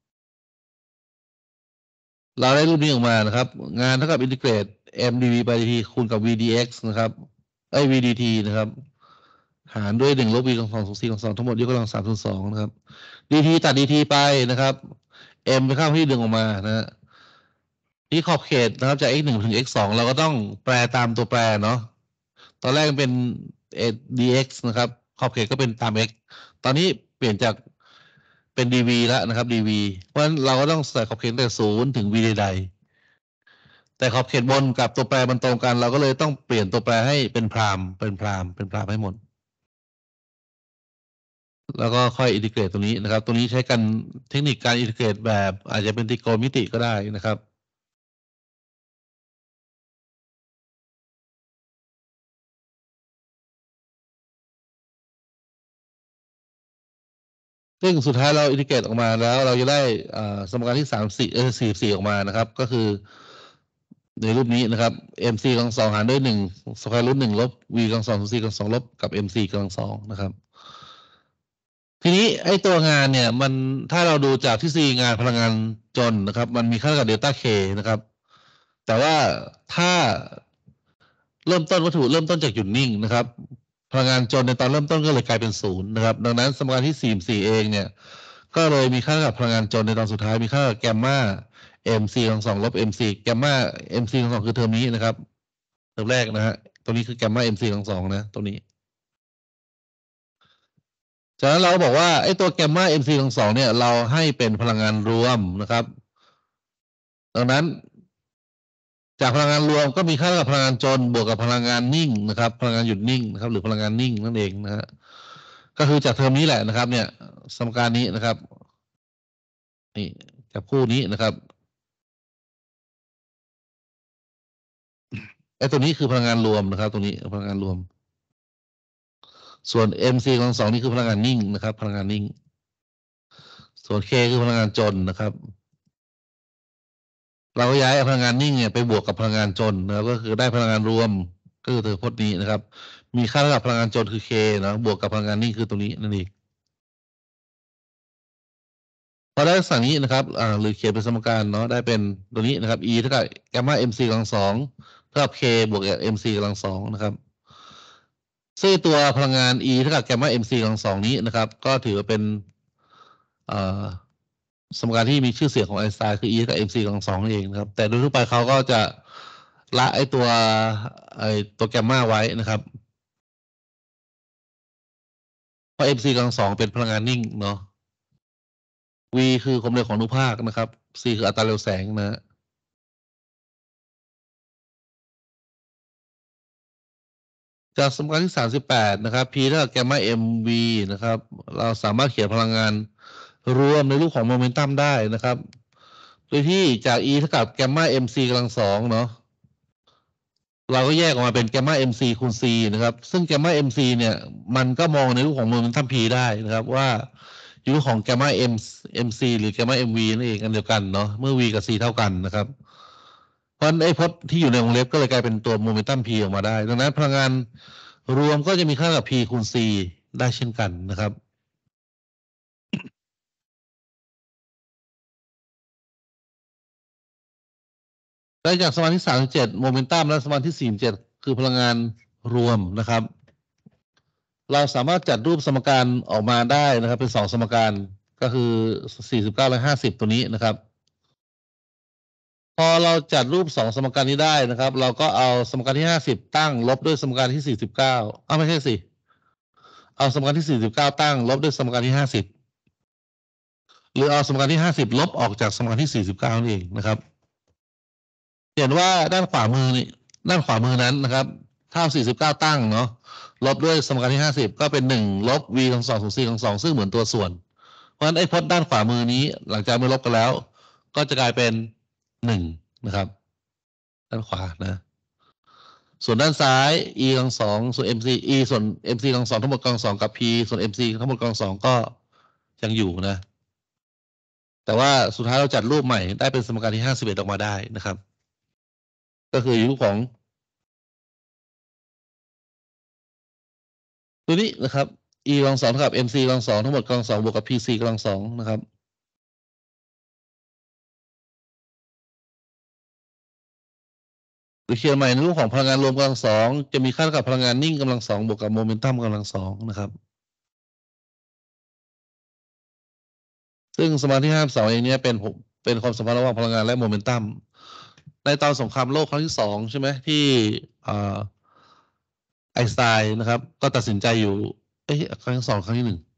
A: เราได้รูปนี้ออกมานะครับงานเท่ากับอินทิเกรต m dv by dt คูณกับ v dx นะครับไอ้ v dt นะครับหารด้วยหนึ่งลบ v กำลังสองส่วน c กำลังสองทั้งหมดยกกำลังสามส่วนสองนะครับ dt ตัด dt ไปนะครับ m ไปนค่าที่ดึงออกมานะฮะที่ขอบเขตนะครับจาก x หนึ่งถึง x สองเราก็ต้องแปลตามตัวแปรเนาะตอนแรกเป็น dx นะครับขอบเขตก็เป็นตาม x ตอนนี้เปลี่ยนจากเป็น dv แล้วนะครับ dv เพราะฉะนั้นเราก็ต้องใส่ขอบเขตตั้งแต่ศูนย์ถึง v ใดๆแต่ขอบเขตบนกับตัวแปรมันตรงกันเราก็เลยต้องเปลี่ยนตัวแปรให้เป็นพรามเป็นพรามเป็นพรามให้หมดแล้วก็ค่อยอินทิเกรตตรงนี้นะครับตรงนี้ใช้กันเทคนิคการอินทิเกรตแบบอาจจะเป็นตริโกณมิติก็ได้นะครับซึ่งสุดท้ายเราอินทิเกรตออกมาแล้วเราจะได้สมการที่สามสี่เออสี่สี่ออกมานะครับก็คือในรูปนี้นะครับ mc กำลังสองหารด้วยหนึ่งสแควร์รูทหนึ่งลบ v กำลังสองส่วน c กำลังสองลบกับ mc กำลังสองนะครับทีนี้ไอ้ตัวงานเนี่ยมันถ้าเราดูจากทฤษฎีงานพลังงานจนนะครับมันมีค่าเท่ากับเดลต้าเคนะครับแต่ว่าถ้าเริ่มต้นวัตถุเริ่มต้นจากหยุดนิ่งนะครับพลังงานจนในตอนเริ่มต้นก็เลยกลายเป็นศูนย์นะครับดังนั้นสมการที่สี่สิบสี่เองเนี่ยก็เลยมีค่าเท่ากับพลังงานจนในตอนสุดท้ายมีค่าเท่ากับแกมมา mc กำลังสองลบ mc แกมมา mc กำลังสองคือเทอมนี้นะครับเทอมแรกนะฮะตัวนี้คือแกมมา mc กำลังสองนะตัวนี้จากนั้นเราบอกว่าไอ้ตัวแกมมา mc กำลังสองเนี่ยเราให้เป็นพลังงานรวมนะครับดังนั้นจากพลังงานรวมก็มีค่าเท่ากับพลังงานจนบวกกับพลังงานนิ่งนะครับพลังงานหยุดนิ่งนะครับหรือพลังงานนิ่งนั่นเองนะฮะก็คือจากเทอมนี้แหละนะครับเนี่ยสมการนี้นะครับนี่จากคู่นี้นะครับไอ้ตัวนี้คือพลังงานรวมนะครับตัวนี้พลังงานรวมส่วน mc กำลังสองนี่คือพลังงานนิ่งนะครับพลังงานนิ่งส่วน k คือพลังงานจนนะครับเราก็ย้ายพลังงานนิ่งเนี่ยไปบวกกับพลังงานจนนะครับก็คือได้พลังงานรวมก็คือตัวพจน์นี้นะครับมีค่าเท่ากับพลังงานจนคือ k นะบวกกับพลังงานนิ่งคือตรงนี้นั่นเองพอได้ลักษณะนี้นะครับอ่าหรือเขียนเป็นสมการเนาะได้เป็นตัวนี้นะครับ e เท่ากับแกมมา mc กำลังสองเท่ากับ k บวกกับ mc กำลังสองนะครับซึ่งตัวพลังงาน e เท่ากับแกมมา mc กำลังสองนี้นะครับก็ถือว่าเป็นอ่าสมการที่มีชื่อเสียงของไอน์สไตน์คือ e เท่ากับ mc กำลังสองนั่นเองนะครับแต่โดยทั่วไปเขาก็จะละไอตัวไอตัวแกมมาไว้นะครับเพราะ mc กำลังสองเป็นพลังงานนิ่งเนาะ v คือความเร็วของอนุภาคนะครับ c คืออัตราเร็วแสงนะจากสมการที่สามสิบแปดนะครับ P เท่ากับแกมมา mv นะครับ เราสามารถเขียนพลังงานรวมในรูปของโมเมนตัมได้นะครับ โดยที่จาก E เท่ากับแกมมา mc กำลังสองเนาะเราก็แยกออกมาเป็นแกมมา mc คูณ c นะครับ ซึ่งแกมมา mc เนี่ยมันก็มองในรูปของโมเมนตัม p ได้นะครับว่าอยู่รูปของแกมมา m mc หรือแกมมา mv นั่นเองกันเดียวกันเนาะเมื่อ v กับ c เท่ากันนะครับเพราะไอ้พจน์ที่อยู่ในวงเล็บก็เลยกลายเป็นตัวโมเมนตัม p ออกมาได้ดังนั้นพลังงานรวมก็จะมีค่ากับ p คูณ c ได้เช่นกันนะครับได้จากสมการที่สามสิบเจ็ดโมเมนตัมและสมการที่สี่สิบเจ็ดคือพลังงานรวมนะครับเราสามารถจัดรูปสมการออกมาได้นะครับเป็นสองสมการก็คือสี่สิบเก้าและห้าสิบตัวนี้นะครับพอเราจัดรูปสองสมการนี้ได้นะครับเราก็เอาสมการที่ห้าสิบตั้งลบด้วยสมการที่สี่สิบเก้าอ้าวไม่ใช่สิเอาสมการที่สี่สิบเก้าตั้งลบด้วยสมการที่ห้าสิบหรือเอาสมการที่ห้าสิบลบออกจากสมการที่สี่สิบเก้านั่นเองนะครับเห็นว่าด้านขวามือนี่ด้านขวามือนั้นนะครับถ้าสี่สิบเก้าตั้งเนาะลบด้วยสมการที่ห้าสิบก็เป็นหนึ่งลบ v ของสองส่วน c ของสองซึ่งเหมือนตัวส่วนเพราะฉะนั้นไอ้พจน์ด้านขวามือนี้หลังจากไม่ลบกันแล้วก็จะกลายเป็นหนึ่งนะครับด้านขวานะส่วนด้านซ้าย e กำลังสองส่วน mc e ส่วน mc กำลังสองทั้งหมดกำลังสองกับ p ส่วน mc ทั้งหมดกำลังสองก็ยังอยู่นะแต่ว่าสุดท้ายเราจัดรูปใหม่ได้เป็นสมการที่ห้าสิบเอ็ดออกมาได้นะครับก็คือรูปของตัวนี้นะครับ e กำลังสองเท่ากับ mc กำลังสองทั้งหมดกำลังสองบวกกับ pc กำลังสองนะครับหรือเขียนใหม่ในรูปของพลังงานรวมกำลังสองจะมีค่าเท่ากับพลังงานนิ่งกำลังสองบวกกับโมเมนตัมกำลังสองนะครับซึ่งสมการที่ห้าสิบสองเองเนี้ยเป็นเป็นความสัมพันธ์ระหว่างพลังงานและโมเมนตัมในตอนสงครามโลกครั้งที่สองใช่ไหมที่ไอน์สไตน์นะครับก็ตัดสินใจอยู่เอ้ยครั้งที่สองครั้งที่หนึ่ง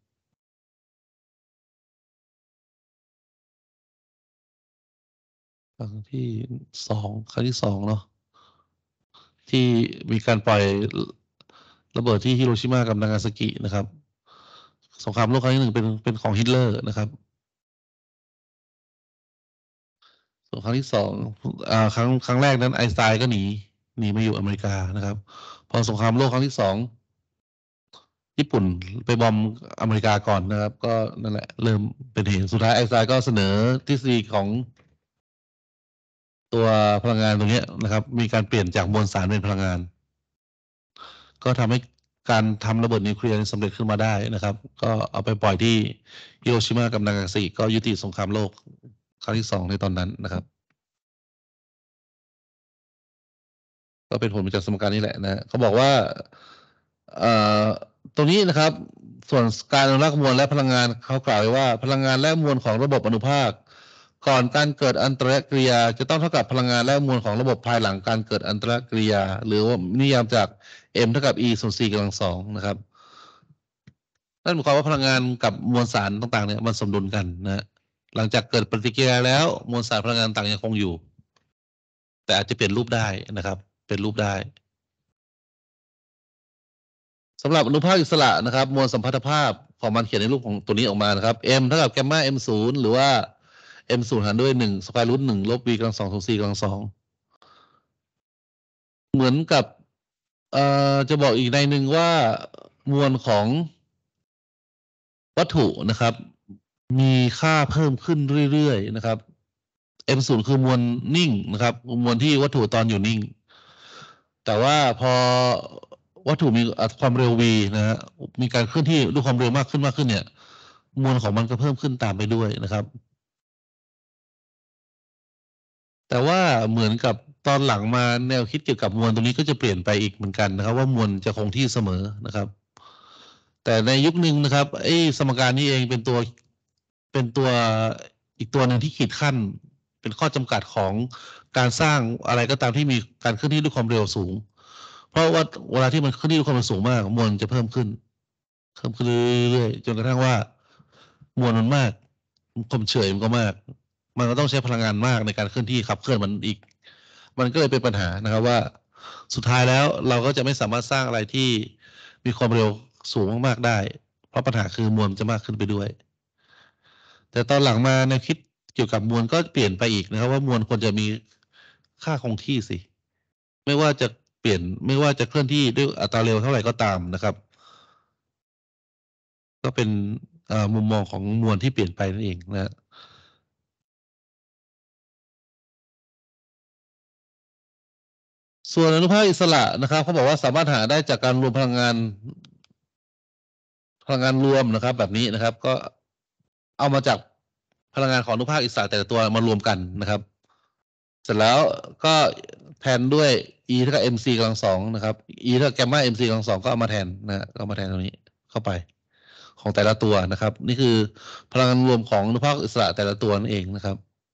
A: ครั้งที่สองครั้งที่สองเนาะที่มีการปล่อยระเบิดที่ฮิโรชิมากับนางาซากินะครับสงครามโลกครั้งที่หนึ่งเป็นเป็นของฮิตเลอร์นะครับส่วนครั้งที่สองอ่าครั้งครั้งแรกนั้นไอน์สไตน์ก็หนีหนีมาอยู่อเมริกานะครับพอสงครามโลกครั้งที่สองญี่ปุ่นไปบอมอเมริกาก่อนนะครับก็นั่นแหละเริ่มเป็นเหตุสุดท้ายไอน์สไตน์ก็เสนอทฤษฎีของตัวพลังงานตรงนี้นะครับมีการเปลี่ยนจากมวลสารเป็นพลังงานก็ทำให้การทำระเบิดนิวเคลียร์สำเร็จขึ้นมาได้นะครับก็เอาไปปล่อยที่ฮิโรชิมากับนางาซากิก็ยุติสงครามโลกครั้งที่สองในตอนนั้นนะครับก็เป็นผลมาจากสมการนี้แหละนะเขาบอกว่าเอ่อตรงนี้นะครับส่วนการอนุรักษ์มวลและพลังงานเขากล่าวไว้ว่าพลังงานและมวลของระบบอนุภาคก่อนการเกิดอันตรกิริยาจะต้องเท่ากับพลังงานและมวลของระบบภายหลังการเกิดอันตรกิริยาหรือว่านิยามจาก m เท่ากับ e ส่วน c กำลังสองนะครับนั่นหมายความว่าพลังงานกับมวลสารต่างๆเนี่ยมันสมดุลกันนะหลังจากเกิดปฏิกิริยาแล้วมวลสารพลังงานต่างยังคงอยู่แต่อาจจะเปลี่ยนรูปได้นะครับเป็นรูปได้สำหรับอนุภาคอิสระนะครับมวลสัมพัทธภาพของมันเขียนในรูปของตัวนี้ออกมานะครับ m เท่ากับแกมมา m ศูนย์หรือว่า m ศูนย์หารด้วยหนึ่งสแควร์รูทหนึ่งลบ v กำลังสองส่วน c กำลังสองเหมือนกับเอ่อจะบอกอีกในหนึ่งว่ามวลของวัตถุนะครับมีค่าเพิ่มขึ้นเรื่อยๆนะครับ m ศูนย์คือมวลนิ่งนะครับมวลที่วัตถุตอนอยู่นิ่งแต่ว่าพอวัตถุมีความเร็ว v นะฮะมีการเคลื่อนที่ด้วยความเร็วมากขึ้นมากขึ้นเนี่ยมวลของมันก็เพิ่มขึ้นตามไปด้วยนะครับแต่ว่าเหมือนกับตอนหลังมาแนวคิดเกี่ยวกับมวลตรงนี้ก็จะเปลี่ยนไปอีกเหมือนกันนะครับว่ามวลจะคงที่เสมอนะครับแต่ในยุคหนึ่งนะครับไอ้สมการนี้เองเป็นตัวเป็นตัวอีกตัวหนึ่งที่ขีดขั้นเป็นข้อจำกัดของการสร้างอะไรก็ตามที่มีการเคลื่อนที่ด้วยความเร็วสูงเพราะว่าเวลาที่มันเคลื่อนที่ด้วยความเร็วสูงมากมวลจะเพิ่มขึ้นเพิ่มขึ้นเรื่อยๆจนกระทั่งว่ามวลมันมากความเฉยมันก็มากมันก็ต้องใช้พลังงานมากในการเคลื่อนที่ขับเคลื่อนมันอีกมันก็เลยเป็นปัญหานะครับว่าสุดท้ายแล้วเราก็จะไม่สามารถสร้างอะไรที่มีความเร็วสูงมากๆได้เพราะปัญหาคือมวลจะมากขึ้นไปด้วยแต่ตอนหลังมาแนวคิดเกี่ยวกับมวลก็เปลี่ยนไปอีกนะครับว่ามวลควรจะมีค่าคงที่สิไม่ว่าจะเปลี่ยนไม่ว่าจะเคลื่อนที่ด้วยอัตราเร็วเท่าไหร่ก็ตามนะครับก็เป็นมุมมองของมวลที่เปลี่ยนไปนั่นเองนะส่วนอนุภาคอิสระนะครับเขาบอกว่าสามารถหาได้จากการรวมพลังงานพลังงานรวมนะครับแบบนี้นะครับก็เอามาจากพลังงานของอนุภาคอิสระแต่ละตัวมารวมกันนะครับเสร็จแล้วก็แทนด้วย e เท่ากับ mc กำลังสองนะครับ e เท่ากับแกมมา mc กำลังสองก็เอามาแทนนะก็เอามาแทนตรงนี้เข้าไปของแต่ละตัวนะครับนี่คือพลังงานรวมของอนุภาคอิสระแต่ละตัวนั่นเองนะครับ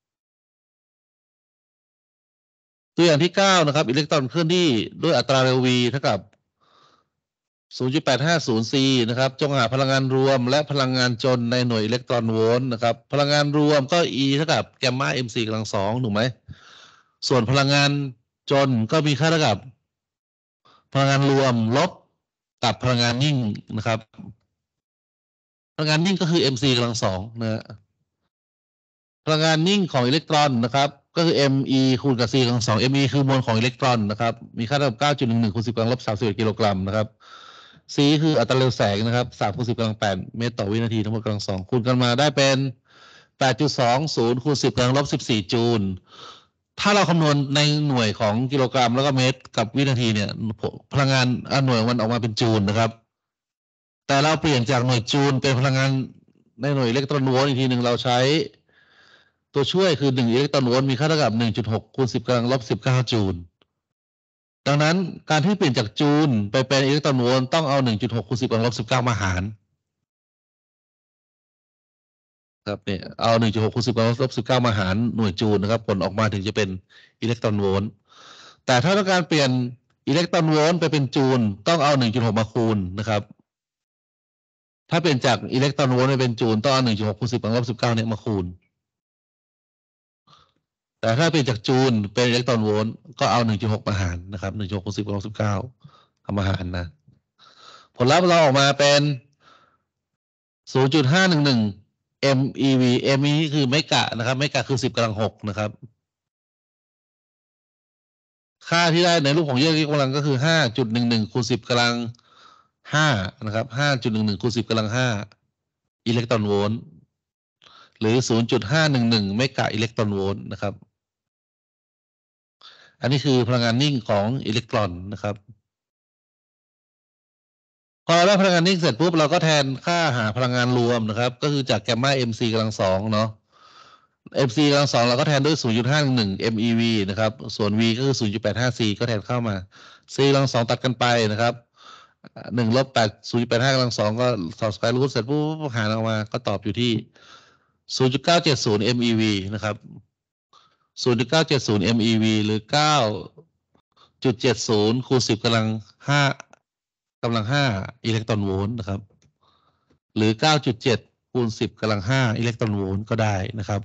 A: ตัวอย่างที่เก้านะครับอิเล็กตรอนเคลื่อนที่ด้วยอัตราเร็ว v เท่ากับ ศูนย์จุดแปดห้าศูนย์ c นะครับจงหาพลังงานรวมและพลังงานจนในหน่วยอิเล็กตรอนโวลต์นะครับพลังงานรวมก็ e เท่ากับแกมมา mc กำลังสองถูกไหมส่วนพลังงานจนก็มีค่าเท่ากับพลังงานรวมลบกับพลังงานนิ่งนะครับพลังงานนิ่งก็คือ mc กำลังสองนะพลังงานนิ่งของอิเล็กตรอนนะครับก็คือ me คูณกับ c กำลังสอง me คือมวลของอิเล็กตรอนนะครับมีค่าเท่ากับ เก้าจุดหนึ่งหนึ่ง คูณสิบกำลังลบสามสิบเอ็ดกิโลกรัมนะครับ c คืออัตราเร็วแสงนะครับสามคูณสิบกำลังแปดเมตรต่อวินาทีทั้งหมดกำลังสองคูณกันมาได้เป็น แปดจุดสองศูนย์ คูณสิบกำลังลบสิบสี่จูลถ้าเราคำนวณในหน่วยของกิโลกรัมแล้วก็เมตรกับวินาทีเนี่ยพลังงานหน่วยมันออกมาเป็นจูลนะครับแต่เราเปลี่ยนจากหน่วยจูลเป็นพลังงานในหน่วยอิเล็กตรอนโวลต์อีกทีหนึ่งเราใช้ตัวช่วยคือหนึ่งอิเล็กตรอนโวลต์มีค่าเท่ากับ หนึ่งจุดหก คูณสิบกำลังลบสิบเก้าจูลดังนั้นการที่เปลี่ยนจากจูลไปเป็นอิเล็กตรอนโวลต์ต้องเอา หนึ่งจุดหก คูณสิบกำลังลบสิบเก้ามาหารครับเนี่ยเอา หนึ่งจุดหก คูณสิบกำลังลบสิบเก้ามาหารหน่วยจูลนะครับผลออกมาถึงจะเป็นอิเล็กตรอนโวลต์แต่ถ้าต้องการเปลี่ยนอิเล็กตรอนโวลต์ไปเป็นจูลต้องเอา หนึ่งจุดหก มาคูณนะครับถ้าเปลี่ยนจากอิเล็กตรอนโวลต์ไปเป็นจูลต้องเอา หนึ่งจุดหก คูณสิบกำลังลบสิบเก้าเนี่ยมาคูณแต่ถ้าเปลี่ยนจากจูลเป็นอิเล็กตรอนโวลต์ก็เอา หนึ่งจุดหก มาหารนะครับ หนึ่งจุดหก คูณสิบกำลังลบสิบเก้าทำมาหารนะผลลัพธ์เราออกมาเป็น ศูนย์จุดห้าหนึ่งหนึ่ง เอ็ม อี วี M นี้คือเมกะนะครับเมกะคือสิบกำลังหกนะครับค่าที่ได้ในรูปของแยกกำลังก็คือ ห้าจุดหนึ่งหนึ่ง คูณสิบกำลังห้านะครับ ห้าจุดหนึ่งหนึ่ง คูณสิบกำลังห้าอิเล็กตรอนโวลต์หรือ ศูนย์จุดห้าหนึ่งหนึ่ง เมกะอิเล็กตรอนโวลต์นะครับอันนี้คือพลังงานนิ่งของอิเล็กตรอนนะครับพอเราได้พลังงานนิ่งเสร็จปุ๊บเราก็แทนค่าหาพลังงานรวมนะครับก็คือจากแกมมา mc กำลังสองเนาะ mc กำลังสองเราก็แทนด้วย ศูนย์จุดห้าหนึ่งหนึ่ง mev นะครับส่วน v ก็คือ ศูนย์จุดแปดห้า c ก็แทนเข้ามา c กำลังสองตัดกันไปนะครับหนึ่งลบแปด ศูนย์จุดแปดห้ากำลังสองก็สอบสกายรูทเสร็จปุ๊บหารออกมาก็ตอบอยู่ที่ ศูนย์จุดเก้าเจ็ดศูนย์ mev นะครับ ศูนย์จุดเก้าเจ็ดศูนย์ mev หรือ เก้าจุดเจ็ดศูนย์ คูณสิบกำลังห้ากำลังห้าอิเล็กตรอนโวลต์นะครับหรือ เก้าจุดเจ็ด คูณสิบกำลังห้าอิเล็กตรอนโวลต์ก็ได้นะครับ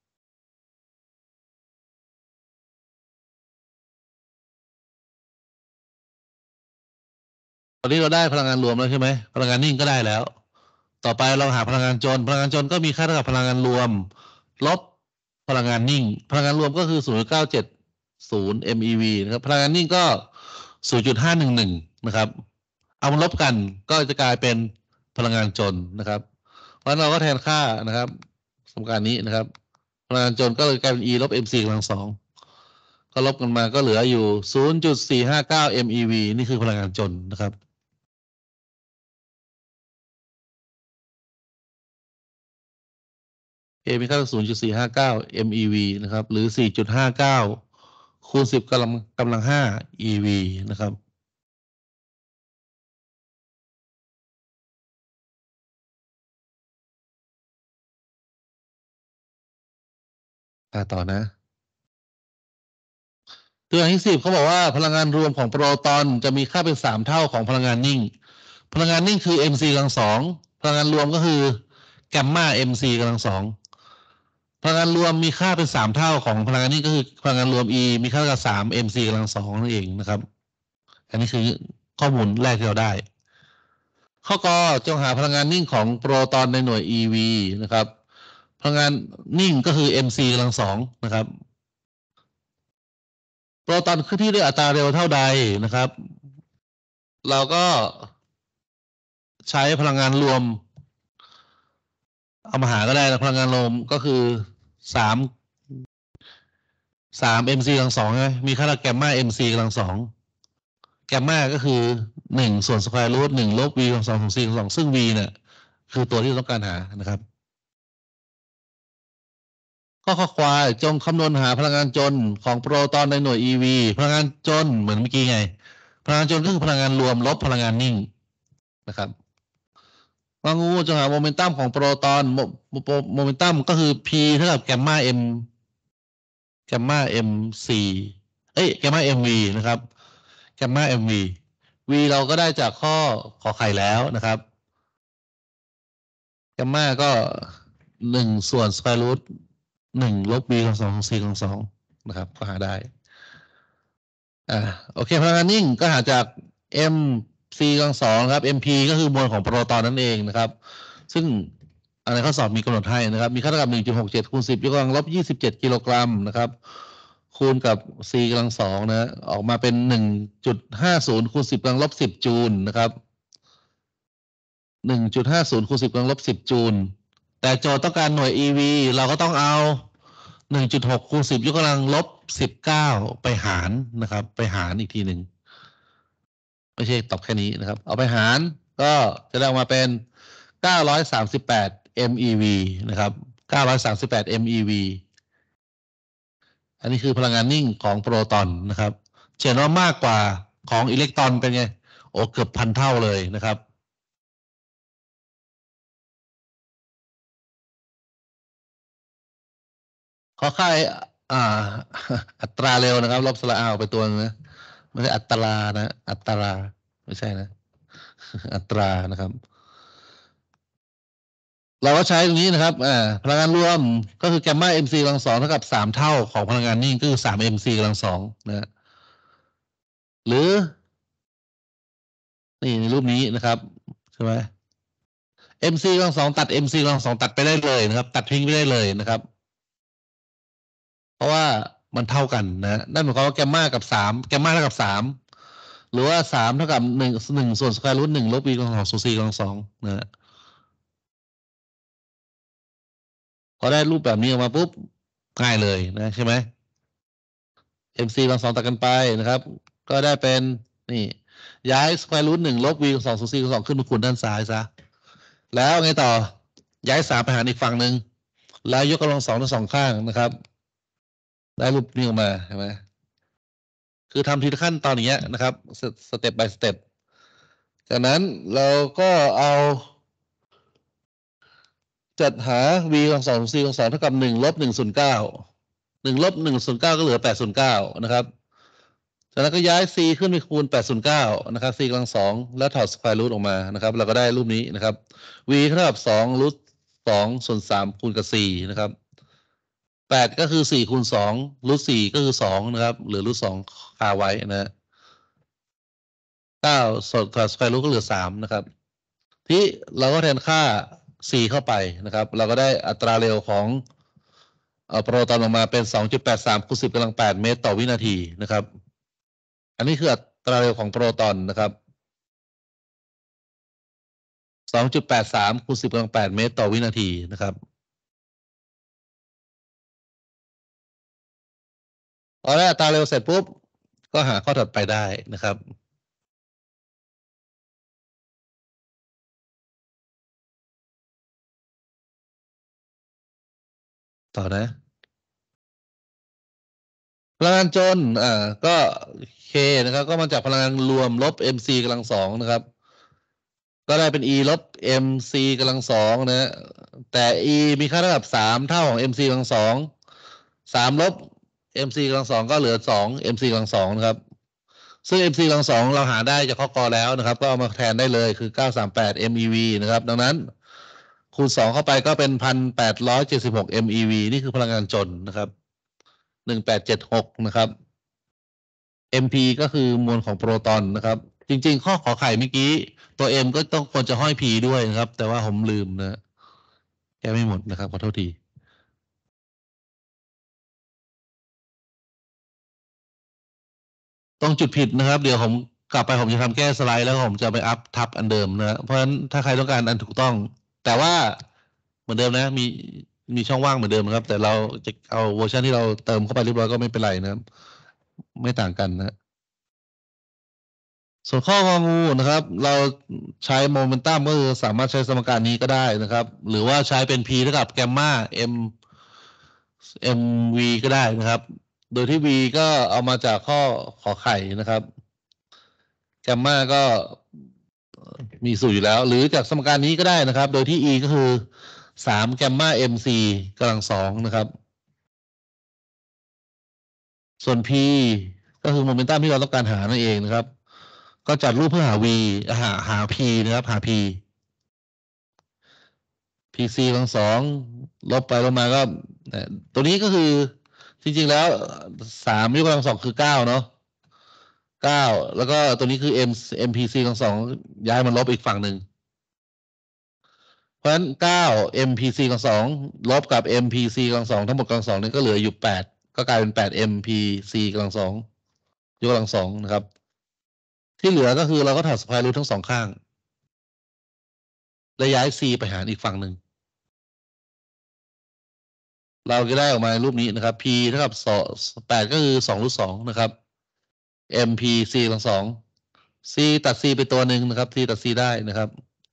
A: ตอนนี้เราได้พลังงานรวมแล้วใช่ไหมพลังงานนิ่งก็ได้แล้วต่อไปเราหาพลังงานจนพลังงานจนก็มีค่าเท่ากับพลังงานรวมลบพลังงานนิ่งพลังงานรวมก็คือ ศูนย์จุดเก้าเจ็ดศูนย์ mev นะครับพลังงานนิ่งก็ ศูนย์จุดห้าหนึ่งหนึ่ง นะครับเอามาลบกันก็จะกลายเป็นพลังงานจนนะครับเพราะฉะนั้นเราก็แทนค่านะครับสมการนี้นะครับพลังงานจนก็เลยกลายเป็น e ลบ mc กำลังสองก็ลบกันมาก็เหลืออยู่ ศูนย์จุดสี่ห้าเก้า mev นี่คือพลังงานจนนะครับA มีค่า ศูนย์จุดสี่ห้าเก้า mev นะครับหรือ สี่จุดห้าเก้า คูณสิบกำลังกำลังห้า ev นะครับต่อนะตัวอย่างที่สิบเขาบอกว่าพลังงานรวมของโปรตอนจะมีค่าเป็นสามเท่าของพลังงานนิ่งพลังงานนิ่งคือ mc กำลังสองพลังงานรวมก็คือแกมมา mc กำลังสองพลังงานรวมมีค่าเป็นสามเท่าของพลังงานนิ่งก็คือพลังงานรวม e มีค่ากับสาม mc กำลังสองนั่นเองนะครับอันนี้คือข้อมูลแรกที่เราได้ข้อกอจงหาพลังงานนิ่งของโปรตอนในหน่วย อี วี นะครับพลังงานนิ่งก็คือ เอ็ม ซี กำลังสองนะครับโปรตอนเคลื่อนที่ด้วยอัตราเร็วเท่าใดนะครับเราก็ใช้พลังงานรวมเอามาหาก็ได้นะพลังงานรวมก็คือสามสาม เอ็ม ซี กำลังสองใช่ไหมมีค่าแกมมา เอ็ม ซี กำลังสองแกมมาก็คือหนึ่งส่วนสแควร์รูทหนึ่งลบ v กำลังสองส่วน c กำลังสองซึ่ง v เนี่ยคือตัวที่ต้องการหานะครับข้อข้อควายจงคำนวณหาพลังงานจนของโปรตอนในหน่วย อี วี พลังงานจนเหมือนเมื่อกี้ไงพลังงานจนก็คือพลังงานรวมลบพลังงานนิ่งนะครับว่างูจงหาโมเมนตัมของโปรตอนโมเมนตัมก็คือ p เท่ากับแกมมา m แกมมา mc เอ้ยแกมมา mv นะครับแกมมา mv v เราก็ได้จากข้อขอไข่แล้วนะครับแกมมาก็หนึ่งส่วนสแควร์รูทหนึ่งลบ b กำลังสอง c กำลังสองนะครับก็หาได้อ่าโอเคพลังงานนิ่งก็หาจาก m c กำลังสองครับ mp ก็คือมวลของโปรตอนนั่นเองนะครับซึ่งในข้อสอบมีกำหนดให้นะครับมีค่าเท่ากับ หนึ่งจุดหกเจ็ด คูณ สิบ ยกกำลังลบ ยี่สิบเจ็ด กิโลกรัมนะครับคูณกับ c กำลังสองนะออกมาเป็น หนึ่งจุดห้าศูนย์ คูณ สิบ กำลังลบ สิบ จูลนะครับ หนึ่งจุดห้าศูนย์ คูณ สิบ กำลังลบ สิบ จูลแต่โจทย์ต้องการหน่วย อี วี เราก็ต้องเอา หนึ่งจุดหก คูณ สิบ ยกกำลังลบ สิบเก้า ไปหารนะครับไปหารอีกทีหนึ่งไม่ใช่ตอบแค่นี้นะครับเอาไปหารก็จะได้ออกมาเป็นเก้าร้อยสามสิบแปด เอ็ม อี วี นะครับเก้าร้อยสามสิบแปด เอ็ม อี วี อันนี้คือพลังงานนิ่งของโปรตอนนะครับเห็นว่ามากกว่าของอิเล็กตรอนเป็นไงโอ้เกือบพันเท่าเลยนะครับขอค่าอ่าอัตราเร็วนะครับลบสระอาออกไปตัวนึงนะไม่ใช่อัตรานะอัตราไม่ใช่นะอัตรานะครับเราก็ใช้ตรงนี้นะครับอ่าพลังงานรวมก็คือแกมมา mc กำลังสองเท่ากับสามเท่าของพลังงานนิ่งก็คือสาม mc กำลังสองนะหรือนี่ในรูปนี้นะครับใช่ไหม mc กำลังสองตัด mc กำลังสองตัดไปได้เลยนะครับตัดทิ้งไปได้เลยนะครับเพราะว่ามันเท่ากันนะนั่นหมายความว่าแกมมากับสามแกมมาเท่ากับสามหรือว่าสามเท่ากับหนึ่งหนึ่งส่วนสแควร์รูทหนึ่งลบ b กำลังสองส่วน c กำลังสองนะพอได้รูปแบบนี้ออกมาปุ๊บง่ายเลยนะใช่ไหม mc กำลังสองตัดกันไปนะครับก็ได้เป็นนี่ย้ายสแควร์รูทหนึ่งลบ v กำลังสองส่วน c กำลังสองขึ้นมาคูณด้านซ้ายซะแล้วไงต่อย้ายสามไปหารอีกฝั่งหนึ่งแล้วยกกำลังสองทั้งสองข้างนะครับได้รูปนี้ออกมาใช่ไหมคือทำทีละขั้นตอนอย่างเงี้ยนะครับสเต็ป by สเต็ปจากนั้นเราก็เอาจัดหา v กำลังสอง c กำลังสองเท่ากับหนึ่งลบหนึ่งส่วนเก้าหนึ่งลบหนึ่งส่วนเก้าก็เหลือแปดส่วนเก้านะครับจากนั้นก็ย้าย c ขึ้นไปคูณแปดส่วนเก้านะครับ c กำลังสองแล้วถอดสแควร์รูทออกมานะครับเราก็ได้รูปนี้นะครับ v เท่ากับสองรูทสองส่วนสามคูณกับสี่นะครับแปดก็คือสี่คูณสองรูทสี่ก็คือสองนะครับเหลือรูทสองคาไว้นะเก้าส่วนถอดสแควร์รูทก็เหลือสามนะครับที่เราก็แทนค่า c เข้าไปนะครับเราก็ได้อัตราเร็วของโปรตอนออกมาเป็น สองจุดแปดสาม คูณ สิบกำลังแปดเมตรต่อวินาทีนะครับอันนี้คืออัตราเร็วของโปรตอนนะครับ สองจุดแปดสาม คูณ สิบกำลังแปดเมตรต่อวินาทีนะครับพอได้อัตราเร็วเสร็จปุ๊บก็หาข้อถัดไปได้นะครับต่อนะพลังงานจนอ่าก็ K นะครับก็มาจากพลังงานรวมลบ mc กำลังสองนะครับก็ได้เป็น e ลบ mc กำลังสองนะแต่ e มีค่าเท่ากับสามเท่าของ mc กำลังสองสามลบ mc กำลังสองก็เหลือสอง mc กำลังสองนะครับซึ่ง mc กำลังสองเราหาได้จากข้อกอแล้วนะครับก็เอามาแทนได้เลยคือเก้าร้อยสามสิบแปด mev นะครับดังนั้นคูณสองเข้าไปก็เป็น หนึ่งพันแปดร้อยเจ็ดสิบหก mev นี่คือพลังงานจนนะครับหนึ่งพันแปดร้อยเจ็ดสิบหกนะครับเอ็ม พี ก็คือมวลของโปรตอนนะครับจริงๆข้อขอไข่เมื่อกี้ตัว M ก็ต้องควรจะห้อย P ด้วยนะครับแต่ว่าผมลืมนะแก้ไม่หมดนะครับขอโทษทีต้องจุดผิดนะครับเดี๋ยวผมกลับไปผมจะทำแก้สไลด์แล้วผมจะไปอัพทับอันเดิมนะเพราะฉะนั้นถ้าใครต้องการอันถูกต้องแต่ว่าเหมือนเดิมนะมีมีช่องว่างเหมือนเดิมนะครับแต่เราจะเอาเวอร์ชันที่เราเติมเข้าไปเรียบร้อยก็ไม่เป็นไรนะครับไม่ต่างกันนะส่วนข้ององูนะครับ เราใช้โมเมนตัมก็คือสามารถใช้สมการนี้ก็ได้นะครับ หรือว่าใช้เป็น P เท่ากับแกมมา m mv ก็ได้นะครับ โดยที่ v ก็เอามาจากข้อขอไข่นะครับแกมมาก็มีสูตรอยู่แล้ว หรือจากสมการนี้ก็ได้นะครับ โดยที่ e ก็คือสามแกมมา mc กำลังสองนะครับ ส่วน p ก็คือโมเมนตัมที่เราต้องการหานั่นเองนะครับ ก็จัดรูปเพื่อหา v หาหา p นะครับหา p pc กำลังสองลบไปลบมาก็ตัวนี้ก็คือจริงๆแล้วสามยกกำลังสองคือเก้าเนาะเก้าแล้วก็ตัวนี้คือ m mpc กำลังสองย้ายมันลบอีกฝั่งหนึ่งเพราะฉะนั้นเก้า mpc กำลังสองลบกับ mpc กำลังสองทั้งหมดกำลังสองนี่ก็เหลืออยู่แปดก็กลายเป็นแปด mpc กำลังสองยกกำลังสองนะครับที่เหลือก็คือเราก็ถักสแควร์รูททั้งสองข้างและย้าย c ไปหารอีกฝั่งหนึ่งเราจะได้ออกมารูปนี้นะครับ p เท่ากับสองแปดก็คือสองรูทสองนะครับ mpc กำลังสอง c ตัด c ไปตัวหนึ่งนะครับ c ตัด c ได้นะครับ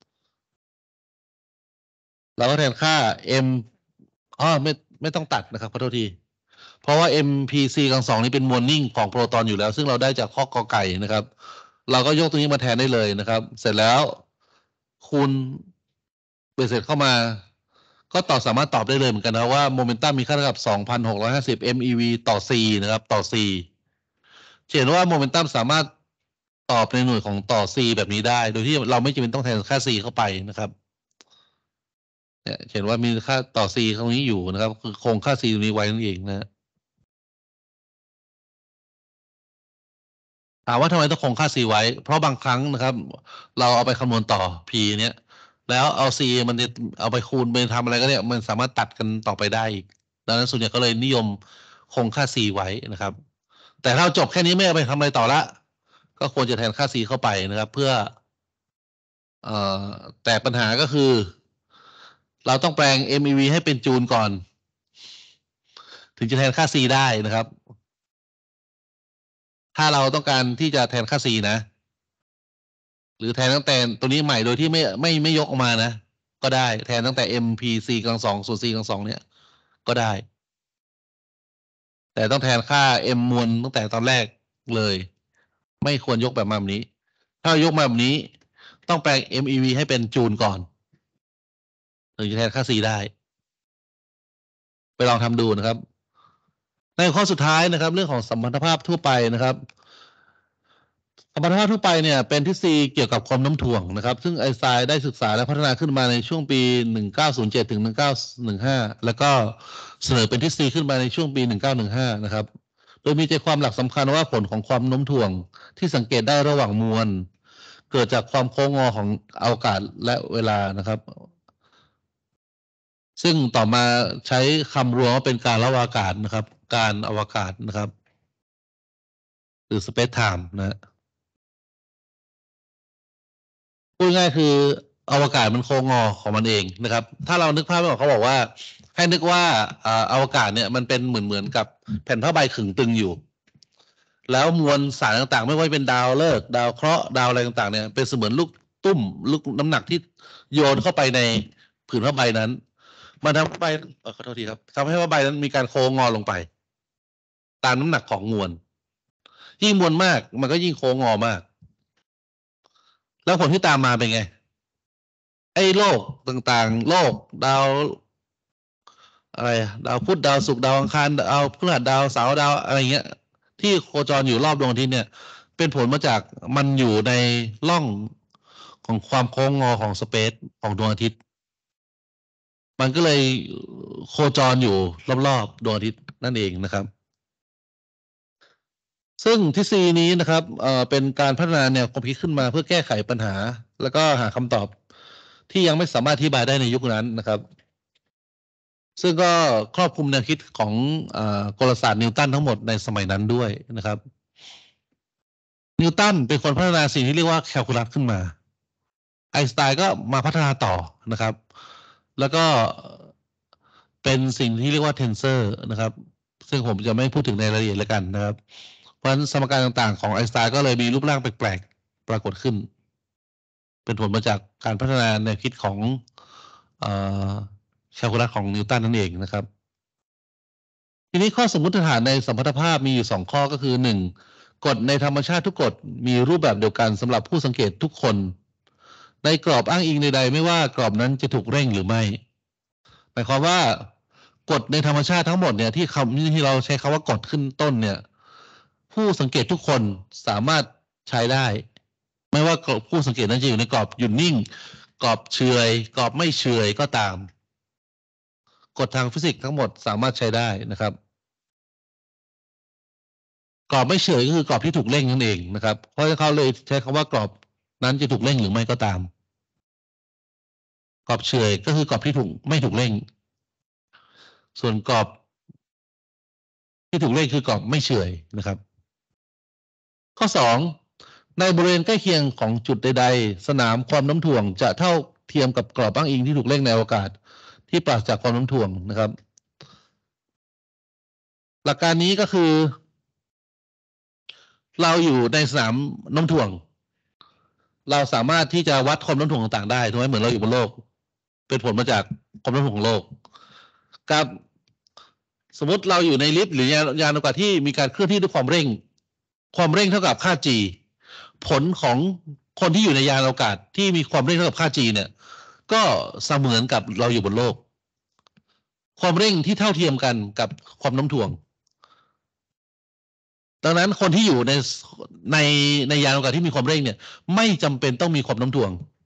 A: เราก็แทนค่า m อ๋อไม่ไม่ต้องตัดนะครับขอโทษทีเพราะว่า mpc กำลังสองนี้เป็นมวลนิ่งของโปรตอนอยู่แล้ว ซึ่งเราได้จากข้อกอไก่นะครับ เราก็ยกตรงนี้มาแทนได้เลยนะครับ เสร็จแล้วคูณเบ็ดเสร็จเข้ามา ก็ตอบสามารถตอบได้เลยเหมือนกันนะว่าโมเมนตัมมีค่าเท่ากับ สองพันหกร้อยห้าสิบ mev ต่อ c นะครับต่อ c เห็นว่าโมเมนตัมสามารถตอบในหน่วยของต่อ c แบบนี้ได้ โดยที่เราไม่จำเป็นต้องแทนค่า c เข้าไปนะครับเนี่ยเห็นว่ามีค่าต่อ c ตรงนี้อยู่นะครับ คือคงค่า c ตรงนี้ไว้นั่นเองนะถามว่าทำไมต้องคงค่า c ไว้ เพราะบางครั้งนะครับ เราเอาไปคำนวณต่อ p เนี้ยแล้วเอา c มันจะเอาไปคูณไปทำอะไรก็เนี่ยมันสามารถตัดกันต่อไปได้อีกดังนั้นส่วนใหญ่ก็เลยนิยมคงค่า c ไว้นะครับ แต่ถ้าเราจบแค่นี้ไม่เอาไปทำอะไรต่อละก็ควรจะแทนค่า c เข้าไปนะครับ เพื่อเอ่อแต่ปัญหาก็คือ เราต้องแปลง mev ให้เป็นจูลก่อน ถึงจะแทนค่า c ได้นะครับ ถ้าเราต้องการที่จะแทนค่า c นะหรือแทนตั้งแต่ตัวนี้ใหม่โดยที่ไม่ไม่ไม่ยกออกมานะ ก็ได้แทนตั้งแต่ mpc กำลังสองส่วน c กำลังสองเนี่ยก็ได้ แต่ต้องแทนค่า m มวลตั้งแต่ตอนแรกเลย ไม่ควรยกแบบมาแบบนี้ ถ้ายกมาแบบนี้ต้องแปลง mev ให้เป็นจูลก่อนถึงจะแทนค่า c ได้ ไปลองทำดูนะครับ ในข้อสุดท้ายนะครับ เรื่องของสัมพัทธภาพทั่วไปนะครับสัมพัทธภาพทั่วไปเนี่ยเป็นทฤษฎีเกี่ยวกับความโน้มถ่วงนะครับ ซึ่งไอน์สไตน์ได้ศึกษาและพัฒนาขึ้นมาในช่วงปีหนึ่งเก้าศูนย์เจ็ดถึงหนึ่งเก้าหนึ่งห้าแล้วก็เสนอเป็นทฤษฎีขึ้นมาในช่วงปีหนึ่งเก้าหนึ่งห้านะครับ โดยมีใจความหลักสำคัญว่าผลของความโน้มถ่วงที่สังเกตได้ระหว่างมวลเกิดจากความโค้งงอของอวกาศและเวลานะครับ ซึ่งต่อมาใช้คำรวมว่าเป็นการละวากาศนะครับ การอวกาศนะครับ หรือ space time นะพูดง่ายคืออวกาศมันโค้งงอของมันเองนะครับ ถ้าเรานึกภาพไม่ออกเขาบอกว่า ให้นึกว่าอวกาศเนี่ยมันเป็นเหมือนเหมือนกับแผ่นผ้าใบขึงตึงอยู่ แล้วมวลสารต่างๆ ไม่ว่าเป็นดาวฤกษ์ดาวเคราะห์ดาวอะไรต่างๆเนี่ยเป็นเสมือนลูกตุ้มลูกน้ำหนักที่โยนเข้าไปในผืนผ้าใบนั้นมันทำให้ใบขอโทษทีครับทำให้ผ้าใบนั้นมีการโค้งงอลงไป ตามน้ำหนักของมวลยิ่งมวลมากมันก็ยิ่งโค้งงอมาก แล้วผลที่ตามมาเป็นไงไอ้โลกต่างๆ โลกดาวอะไรดาวพุธดาวศุกร์ดาวอังคารดาวพฤหัสดาวเสาร์ดาวอะไรเงี้ยที่โคจรอยู่รอบดวงอาทิตย์เนี่ยเป็นผลมาจากมันอยู่ในร่องของความโค้งงอของสเปซของดวงอาทิตย์มันก็เลยโคจรอยู่รอบๆดวงอาทิตย์นั่นเองนะครับซึ่งทฤษฎีนี้นะครับเอ่อเป็นการพัฒนาแนวความคิดขึ้นมาเพื่อแก้ไขปัญหาแล้วก็หาคำตอบที่ยังไม่สามารถอธิบายได้ในยุคนั้นนะครับซึ่งก็ครอบคลุมแนวคิดของเอ่อกลศาสตร์นิวตันทั้งหมดในสมัยนั้นด้วยนะครับนิวตันเป็นคนพัฒนาสิ่งที่เรียกว่าแคลคูลัสขึ้นมาไอน์สไตน์ก็มาพัฒนาต่อนะครับ แล้วก็เป็นสิ่งที่เรียกว่าเทนเซอร์นะครับ ซึ่งผมจะไม่พูดถึงในรายละเอียดแล้วกันนะครับ เพราะฉะนั้นสมการต่างๆของไอน์สไตน์ก็เลยมีรูปร่างแปลกๆปรากฏขึ้น เป็นผลมาจากการพัฒนาแนวคิดของแคลคูลัสของนิวตันนั่นเองนะครับ ทีนี้ข้อสมมติฐานในสัมพัทธภาพมีอยู่สองข้อก็คือหนึ่งกฎในธรรมชาติทุกกฎมีรูปแบบเดียวกันสำหรับผู้สังเกตทุกคน ในกรอบอ้างอิงใดๆไม่ว่ากรอบนั้นจะถูกเร่งหรือไม่หมายความว่ากฎในธรรมชาติทั้งหมดเนี่ยที่คำที่เราใช้คำว่ากฎขึ้นต้นเนี่ยผู้สังเกตทุกคนสามารถใช้ได้ไม่ว่ากรอบผู้สังเกตนั้นจะอยู่ในกรอบหยุดนิ่งกรอบเฉยกรอบไม่เฉยก็ตามกฎทางฟิสิกส์ทั้งหมดสามารถใช้ได้นะครับกรอบไม่เฉยก็คือกรอบที่ถูกเร่งนั่นเองนะครับเพราะเขาเลยใช้คำว่ากรอบนั้นจะถูกเร่งหรือไม่ก็ตามกรอบเฉยก็คือกรอบที่ถูกไม่ถูกเร่งส่วนกรอบที่ถูกเร่งคือกรอบไม่เฉยนะครับข้อสองในบริเวณใกล้เคียงของจุดใดๆสนามความโน้มถ่วงจะเท่าเทียมกับกรอบอ้างอิงที่ถูกเร่งในอวกาศที่ปราศจากความโน้มถ่วงนะครับหลักการนี้ก็คือเราอยู่ในสนามโน้มถ่วงเราสามารถที่จะวัดความโน้มถ่วงต่างๆได้ถูกไหมเหมือนเราอยู่บนโลกเป็นผลมาจากความโน้มถ่วงของโลกกับสมมติเราอยู่ในลิฟต์หรือยานยานอวกาศที่มีการเคลื่อนที่ด้วยความเร่งความเร่งเท่ากับค่า g ผลของคนที่อยู่ในยานอวกาศที่มีความเร่งเท่ากับค่า g เนี่ยก็เสมือนกับเราอยู่บนโลกความเร่งที่เท่าเทียมกันกับความโน้มถ่วงดังนั้นคนที่อยู่ในในในยานอวกาศที่มีความเร่งเนี่ยไม่จำเป็นต้องมีความโน้มถ่วง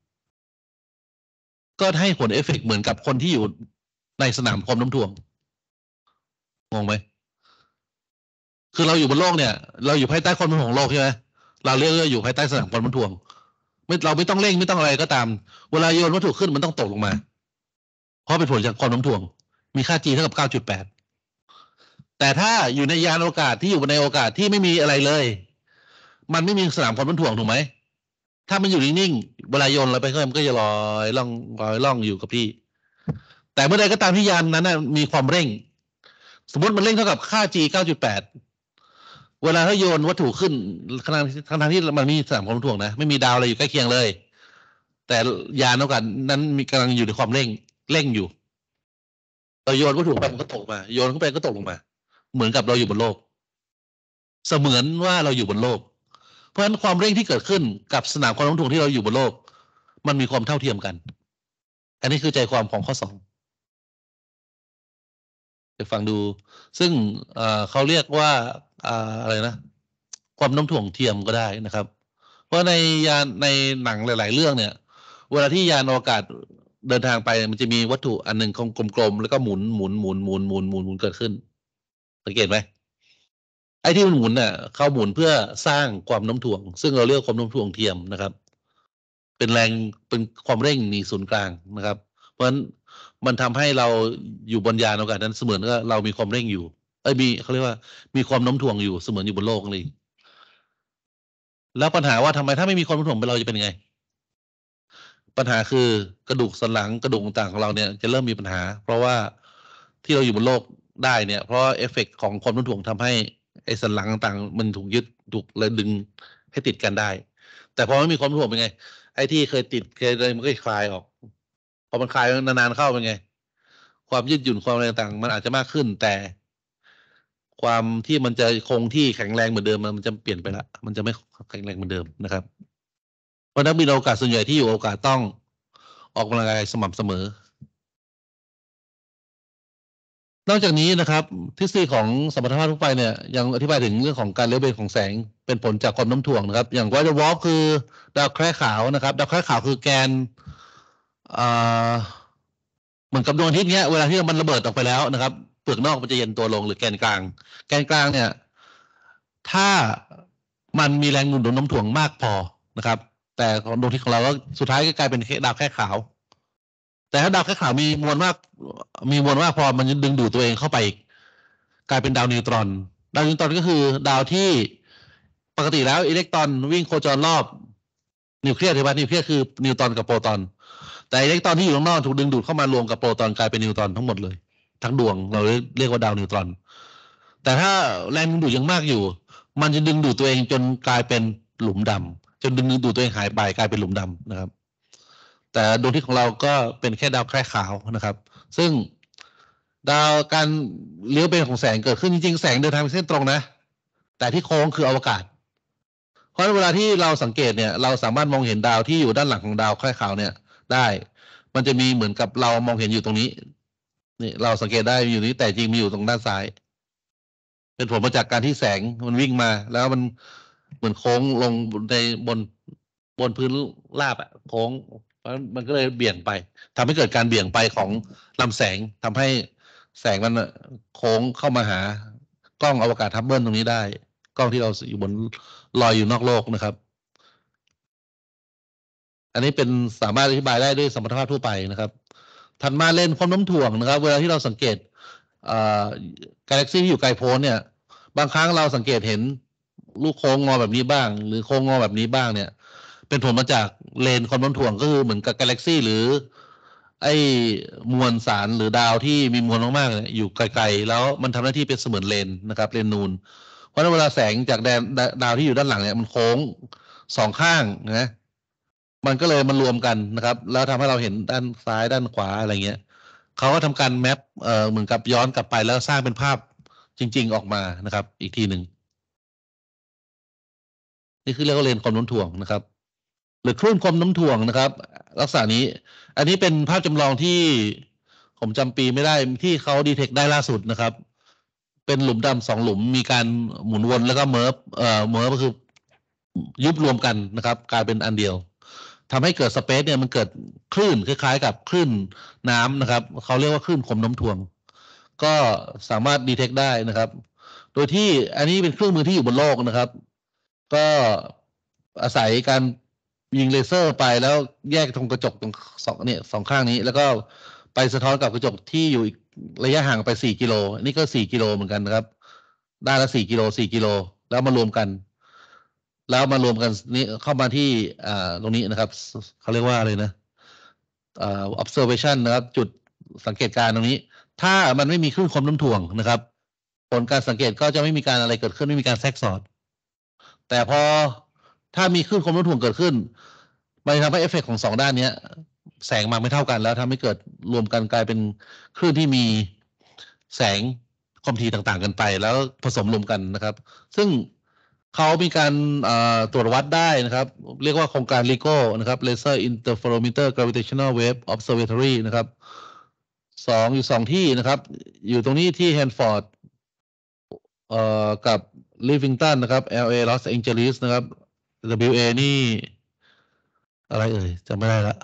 A: ก็ให้ผลเอฟเฟกต์เหมือนกับคนที่อยู่ในสนามความโน้มถ่วงงงไหมคือเราอยู่บนโลกเนี่ยเราอยู่ภายใต้ความโน้มถ่วงของโลกใช่ไหมเราเรียกว่าอยู่ภายใต้สนามความโน้มถ่วงไม่เราไม่ต้องเร่งไม่ต้องอะไรก็ตามเวลาโยนวัตถุขึ้นมันต้องตกลงมาเพราะเป็นผลจากความโน้มถ่วงมีค่า g เท่ากับ เก้าจุดแปด แต่ถ้าอยู่ในยานอวกาศที่อยู่ในอวกาศที่ไม่มีอะไรเลยมันไม่มีสนามความโน้มถ่วงถูกไหมถ้ามันอยู่นิ่งๆเวลาโยนเราไปก็มันก็จะลอยล่องลอยล่องอยู่กับที่แต่เมื่อใดก็ตามที่ยานนั้นมีความเร่งสมมติมันเร่งเท่ากับค่า g เก้าจุดแปด เวลาถ้าโยนวัตถุขึ้นขณะทั้งที่มันมีสนามความโน้มถ่วงนะไม่มีดาวอะไรอยู่ใกล้เคียงเลยแต่ยานอวกาศนั้นมีกำลังอยู่ในความเร่งเร่งอยู่เราโยนวัตถุไปมันก็ตกมาโยนเข้าไปก็ตกลงมาเหมือนกับเราอยู่บนโลกเสมือนว่าเราอยู่บนโลกเพราะฉะนั้นความเร่งที่เกิดขึ้นกับสนามความโน้มถ่วงที่เราอยู่บนโลกมันมีความเท่าเทียมกันอันนี้คือใจความของข้อสองไปฟังดูซึ่งเขาเรียกว่าอะไรนะความโน้มถ่วงเทียมก็ได้นะครับเพราะในยานในหนังหลายๆเรื่องเนี่ยเวลาที่ยานอวกาศเดินทางไปมันจะมีวัตถุอันหนึ่งกลมๆแล้วก็หมุนหมุนหมุนหมุนหมุนหมุนหมุนเกิดขึ้นสังเกตไหมไอ้ที่มันหมุนเนี่ยเขาหมุนเพื่อสร้างความโน้มถ่วงซึ่งเราเรียกความโน้มถ่วงเทียมนะครับเป็นแรงเป็นความเร่งหนีศูนย์กลางนะครับเพราะฉะนั้นมันทำให้เราอยู่บนยานอวกาศนั้นเสมือนว่าเรามีความเร่งอยู่เอ้ยมีเขาเรียกว่ามีความโน้มถ่วงอยู่เสมือนอยู่บนโลกเลยแล้วปัญหาว่าทำไมถ้าไม่มีความโน้มถ่วงเราจะเป็นยังไงปัญหาคือกระดูกสันหลังกระดูกต่างๆของเราเนี่ยจะเริ่มมีปัญหาเพราะว่าที่เราอยู่บนโลกได้เนี่ยเพราะเอฟเฟกต์ของความโน้มถ่วงทำให้ไอ้สันหลังต่างๆมันถูกยึดถูกเลยดึงให้ติดกันได้แต่พอไม่มีความโน้มถ่วงเป็นไงไอ้ที่เคยติดเคยเลยมันก็คลายออกพอมันคลายนานๆเข้าเป็นไงความยืดหยุ่นความอะไรต่างๆมันอาจจะมากขึ้นแต่ความที่มันจะคงที่แข็งแรงเหมือนเดิมมันจะเปลี่ยนไปละมันจะไม่แข็งแรงเหมือนเดิมนะครับเพราะนักบินอวกาศส่วนใหญ่ที่อยู่อวกาศต้องออกกำลังกายสม่ำเสมอนอกจากนี้นะครับทฤษฎีของสมรรถภาพทั่วไปเนี่ยยังอธิบายถึงเรื่องของการเลี้ยวเบนของแสงเป็นผลจากความโน้มถ่วงนะครับอย่างว่าจะวอลคือดาวแคระขาวนะครับดาวแคระขาวคือแกนเหมือนกับดวงอาทิตย์เนี้ยเวลาที่มันระเบิดออกไปแล้วนะครับเปลือกนอกมันจะเย็นตัวลงหรือแกนกลางแกนกลางเนี่ยถ้ามันมีแรงหนุนโน้มถ่วงมากพอนะครับ แต่ของดวงอาทิตย์ของเราก็สุดท้ายก็กลายเป็นดาวแค่ขาวแต่ถ้าดาวแค่ขาวมีมวลมากมีมวลมากพอมันดึงดูดตัวเองเข้าไปกลายเป็นดาวนิวตรอนดาวนิวตรอนก็คือดาวที่ปกติแล้วอิเล็กตรอนวิ่งโคจรรอบนิวเคลียสใช่ไหมนิวเคลียสคือนิวตรอนกับโปรตอนแต่อิเล็กตรอนที่อยู่ข้างนอกถูกดึงดูดเข้ามารวมกับโปรตอนกลายเป็นนิวตรอนทั้งหมดเลยทั้งดวงเราเรียกว่าดาวนิวตรอนแต่ถ้าแรงดึงดูดยังมากอยู่มันจะดึงดูดตัวเองจนกลายเป็นหลุมดำจนดึงดูดตัวเองหายไปกลายเป็นหลุมดำนะครับแต่ดวงอาทิตย์ของเราก็เป็นแค่ดาวแค่ขาวนะครับซึ่งดาวการเลี้ยวเป็นของแสงเกิดขึ้นจริงๆแสงเดินทางเป็นเส้นตรงนะแต่ที่โค้งคืออวกาศเพราะเวลาที่เราสังเกตเนี่ยเราสามารถมองเห็นดาวที่อยู่ด้านหลังของดาวแค่ขาวเนี่ยได้มันจะมีเหมือนกับเรามองเห็นอยู่ตรงนี้นี่เราสังเกตได้อยู่นี้แต่จริงมีอยู่ตรงด้านซ้ายเป็นผลมาจากการที่แสงมันวิ่งมาแล้วมันเหมือนโค้งลงในบนบนพื้นราบอะโค้งมันก็เลยเบี่ยงไปทำให้เกิดการเบี่ยงไปของลำแสงทำให้แสงมันโค้งเข้ามาหากล้องอวกาศฮับเบิลตรงนี้ได้กล้องที่เราอยู่บนลอยอยู่นอกโลกนะครับอันนี้เป็นสามารถอธิบายได้ด้วยสมรรถภาพทั่วไปนะครับถัดมาเลนความโน้มถ่วงนะครับเวลาที่เราสังเกตกาแล็กซี่ที่อยู่ไกลโพ้นเนี่ยบางครั้งเราสังเกตเห็นลูกโค้งงอแบบนี้บ้างหรือโค้งงอแบบนี้บ้างเนี่ยเป็นผลมาจากเลนความโน้มถ่วงก็คือเหมือนกับกาแล็กซี่หรือไอ้มวลสารหรือดาวที่มีมวลมากๆอยู่ไกลๆแล้วมันทำหน้าที่เป็นเสมือนเลนนะครับเลนนูนเพราะฉะนั้นเวลาแสงจากแดนดาวที่อยู่ด้านหลังเนี่ยมันโค้งสองข้างนะมันก็เลยมันรวมกันนะครับแล้วทำให้เราเห็นด้านซ้ายด้านขวาอะไรเงี้ยเขาก็ทำการแมปเอ่อเหมือนกับย้อนกลับไปแล้วสร้างเป็นภาพจริงๆออกมานะครับอีกทีหนึ่งนี่คือเรียกว่าเลนความโน้มถ่วงนะครับหรือคลื่นความโน้มถ่วงนะครับลักษณะนี้อันนี้เป็นภาพจำลองที่ผมจำปีไม่ได้ที่เขาดีเทคได้ล่าสุดนะครับเป็นหลุมดำสองหลุมมีการหมุนวนแล้วก็เมิร์ฟเอ่อเมิร์ฟก็คือยุบรวมกันนะครับกลายเป็นอันเดียวทำให้เกิดสเปซเนี่ยมันเกิดคลื่นคล้ายๆกับคลื่นน้ำนะครับเขาเรียกว่าคลื่นความโน้มถ่วงก็สามารถดีเทคได้นะครับโดยที่อันนี้เป็นเครื่องมือที่อยู่บนโลกนะครับก็อาศัยการยิงเลเซอร์ไปแล้วแยกตรงกระจกตรงสองเนี่ยสองข้างนี้แล้วก็ไปสะท้อนกับกระจกที่อยู่อีกระยะห่างไปสี่กิโลนี่ก็สี่กิโลเหมือนกันนะครับด้านละสี่กิโลสี่กิโลแล้วมารวมกันแล้วมารวมกันนี่เข้ามาที่อ่าตรงนี้นะครับเขาเรียกว่าอะไรนะอ่า observation นะครับจุดสังเกตการณ์ตรงนี้ ถ้ามันไม่มีคลื่นความโน้มถ่วงนะครับผลการสังเกตก็จะไม่มีการอะไรเกิดขึ้นไม่มีการแทรกซ้อนแต่พอถ้ามีคลื่นความโน้มถ่วงเกิดขึ้นมันทำให้เอฟเฟกต์ของสองด้านนี้แสงมาไม่เท่ากันแล้วทำให้เกิดรวมกันกลายเป็นคลื่นที่มีแสงความถี่ต่างๆกันไปแล้วผสมรวมกันนะครับซึ่งเขามีการตรวจวัดได้นะครับเรียกว่าโครงการ LIGO นะครับ Laser Interferometer Gravitational Wave Observatory นะครับสองอยู่สองที่นะครับอยู่ตรงนี้ที่แฮนฟอร์ดเอ่อกับลิฟวิงตันนะครับ แอล เอ ลอสแองเจลิสนะครับ ดับเบิลยู เอ นี่อะไรเอ่ยจำไม่ได้ละ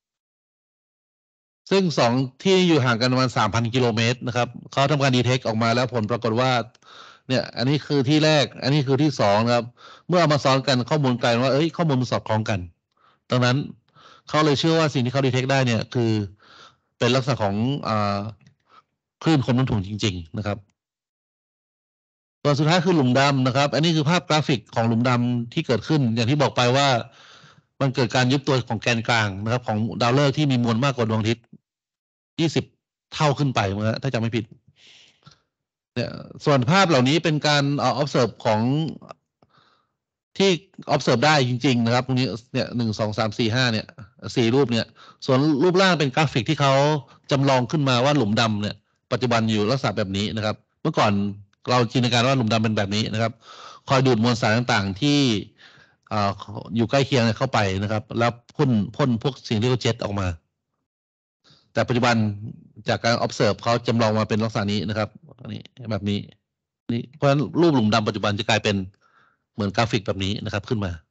A: ซึ่งสองที่อยู่ห่างกันประมาณสามพันกิโลเมตรนะครับเขาทำการดีเทคออกมาแล้วผลปรากฏว่าเนี่ยอันนี้คือที่แรกอันนี้คือที่สองนะครับเมื่อเอามาซ้อนกันข้อมูลกลายว่าเอ้ยข้อมูลมันสอดคล้องกันดังนั้นเขาเลยเชื่อว่าสิ่งที่เขาดีเทคได้เนี่ยคือเป็นลักษณะของอ่าคลื่นความโน้มถ่วงจริงๆนะครับส่วนสุดท้ายคือหลุมดำนะครับอันนี้คือภาพกราฟิกของหลุมดำที่เกิดขึ้นอย่างที่บอกไปว่ามันเกิดการยุบตัวของแกนกลางนะครับของดาวฤกษ์ที่มีมวลมากกว่าดวงอาทิตย์ยี่สิบเท่าขึ้นไปมั้งถ้าจำไม่ผิดเนี่ยส่วนภาพเหล่านี้เป็นการเอ่อ observe ของที่ observe ได้จริงๆนะครับตรงนี้เนี่ยหนึ่งสองสามสี่ห้าเนี่ยสี่รูปเนี่ยส่วนรูปล่างเป็นกราฟิกที่เขาจำลองขึ้นมาว่าหลุมดำเนี่ยปัจจุบันอยู่ลักษณะแบบนี้นะครับเมื่อก่อนเราจินตนาการว่าหลุมดำเป็นแบบนี้นะครับคอยดูดมวลสารต่างๆที่อยู่ใกล้เคียงเข้าไปนะครับแล้วพ่นพ่นพวกสิ่งที่เขาเจ็ตออกมาแต่ปัจจุบันจากการ observe เขาจำลองมาเป็นลักษณะนี้นะครับนี่แบบนี้นี่เพราะฉะนั้นรูปหลุมดำปัจจุบันจะกลายเป็นเหมือนกราฟิกแบบนี้นะครับขึ้นมา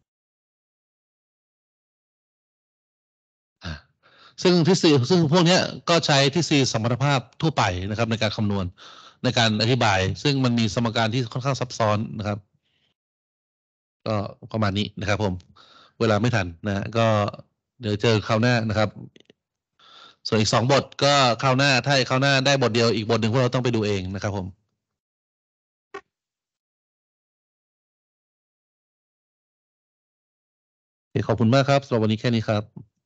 A: ซึ่งทฤษฎีซึ่งพวกนี้ก็ใช้ทฤษฎีสมรรถภาพทั่วไปนะครับในการคำนวณในการอธิบายซึ่งมันมีสมการที่ค่อนข้างซับซ้อนนะครับก็ประมาณนี้นะครับผม เวลาไม่ทันนะก็เดี๋ยวเจอคราวหน้านะครับ ส่วนอีกสองบทก็คราวหน้าถ้าคราวหน้าได้บทเดียวอีกบทหนึ่งพวกเราต้องไปดูเองนะครับผมขอบคุณมากครับสำหรับวันนี้แค่นี้ครับ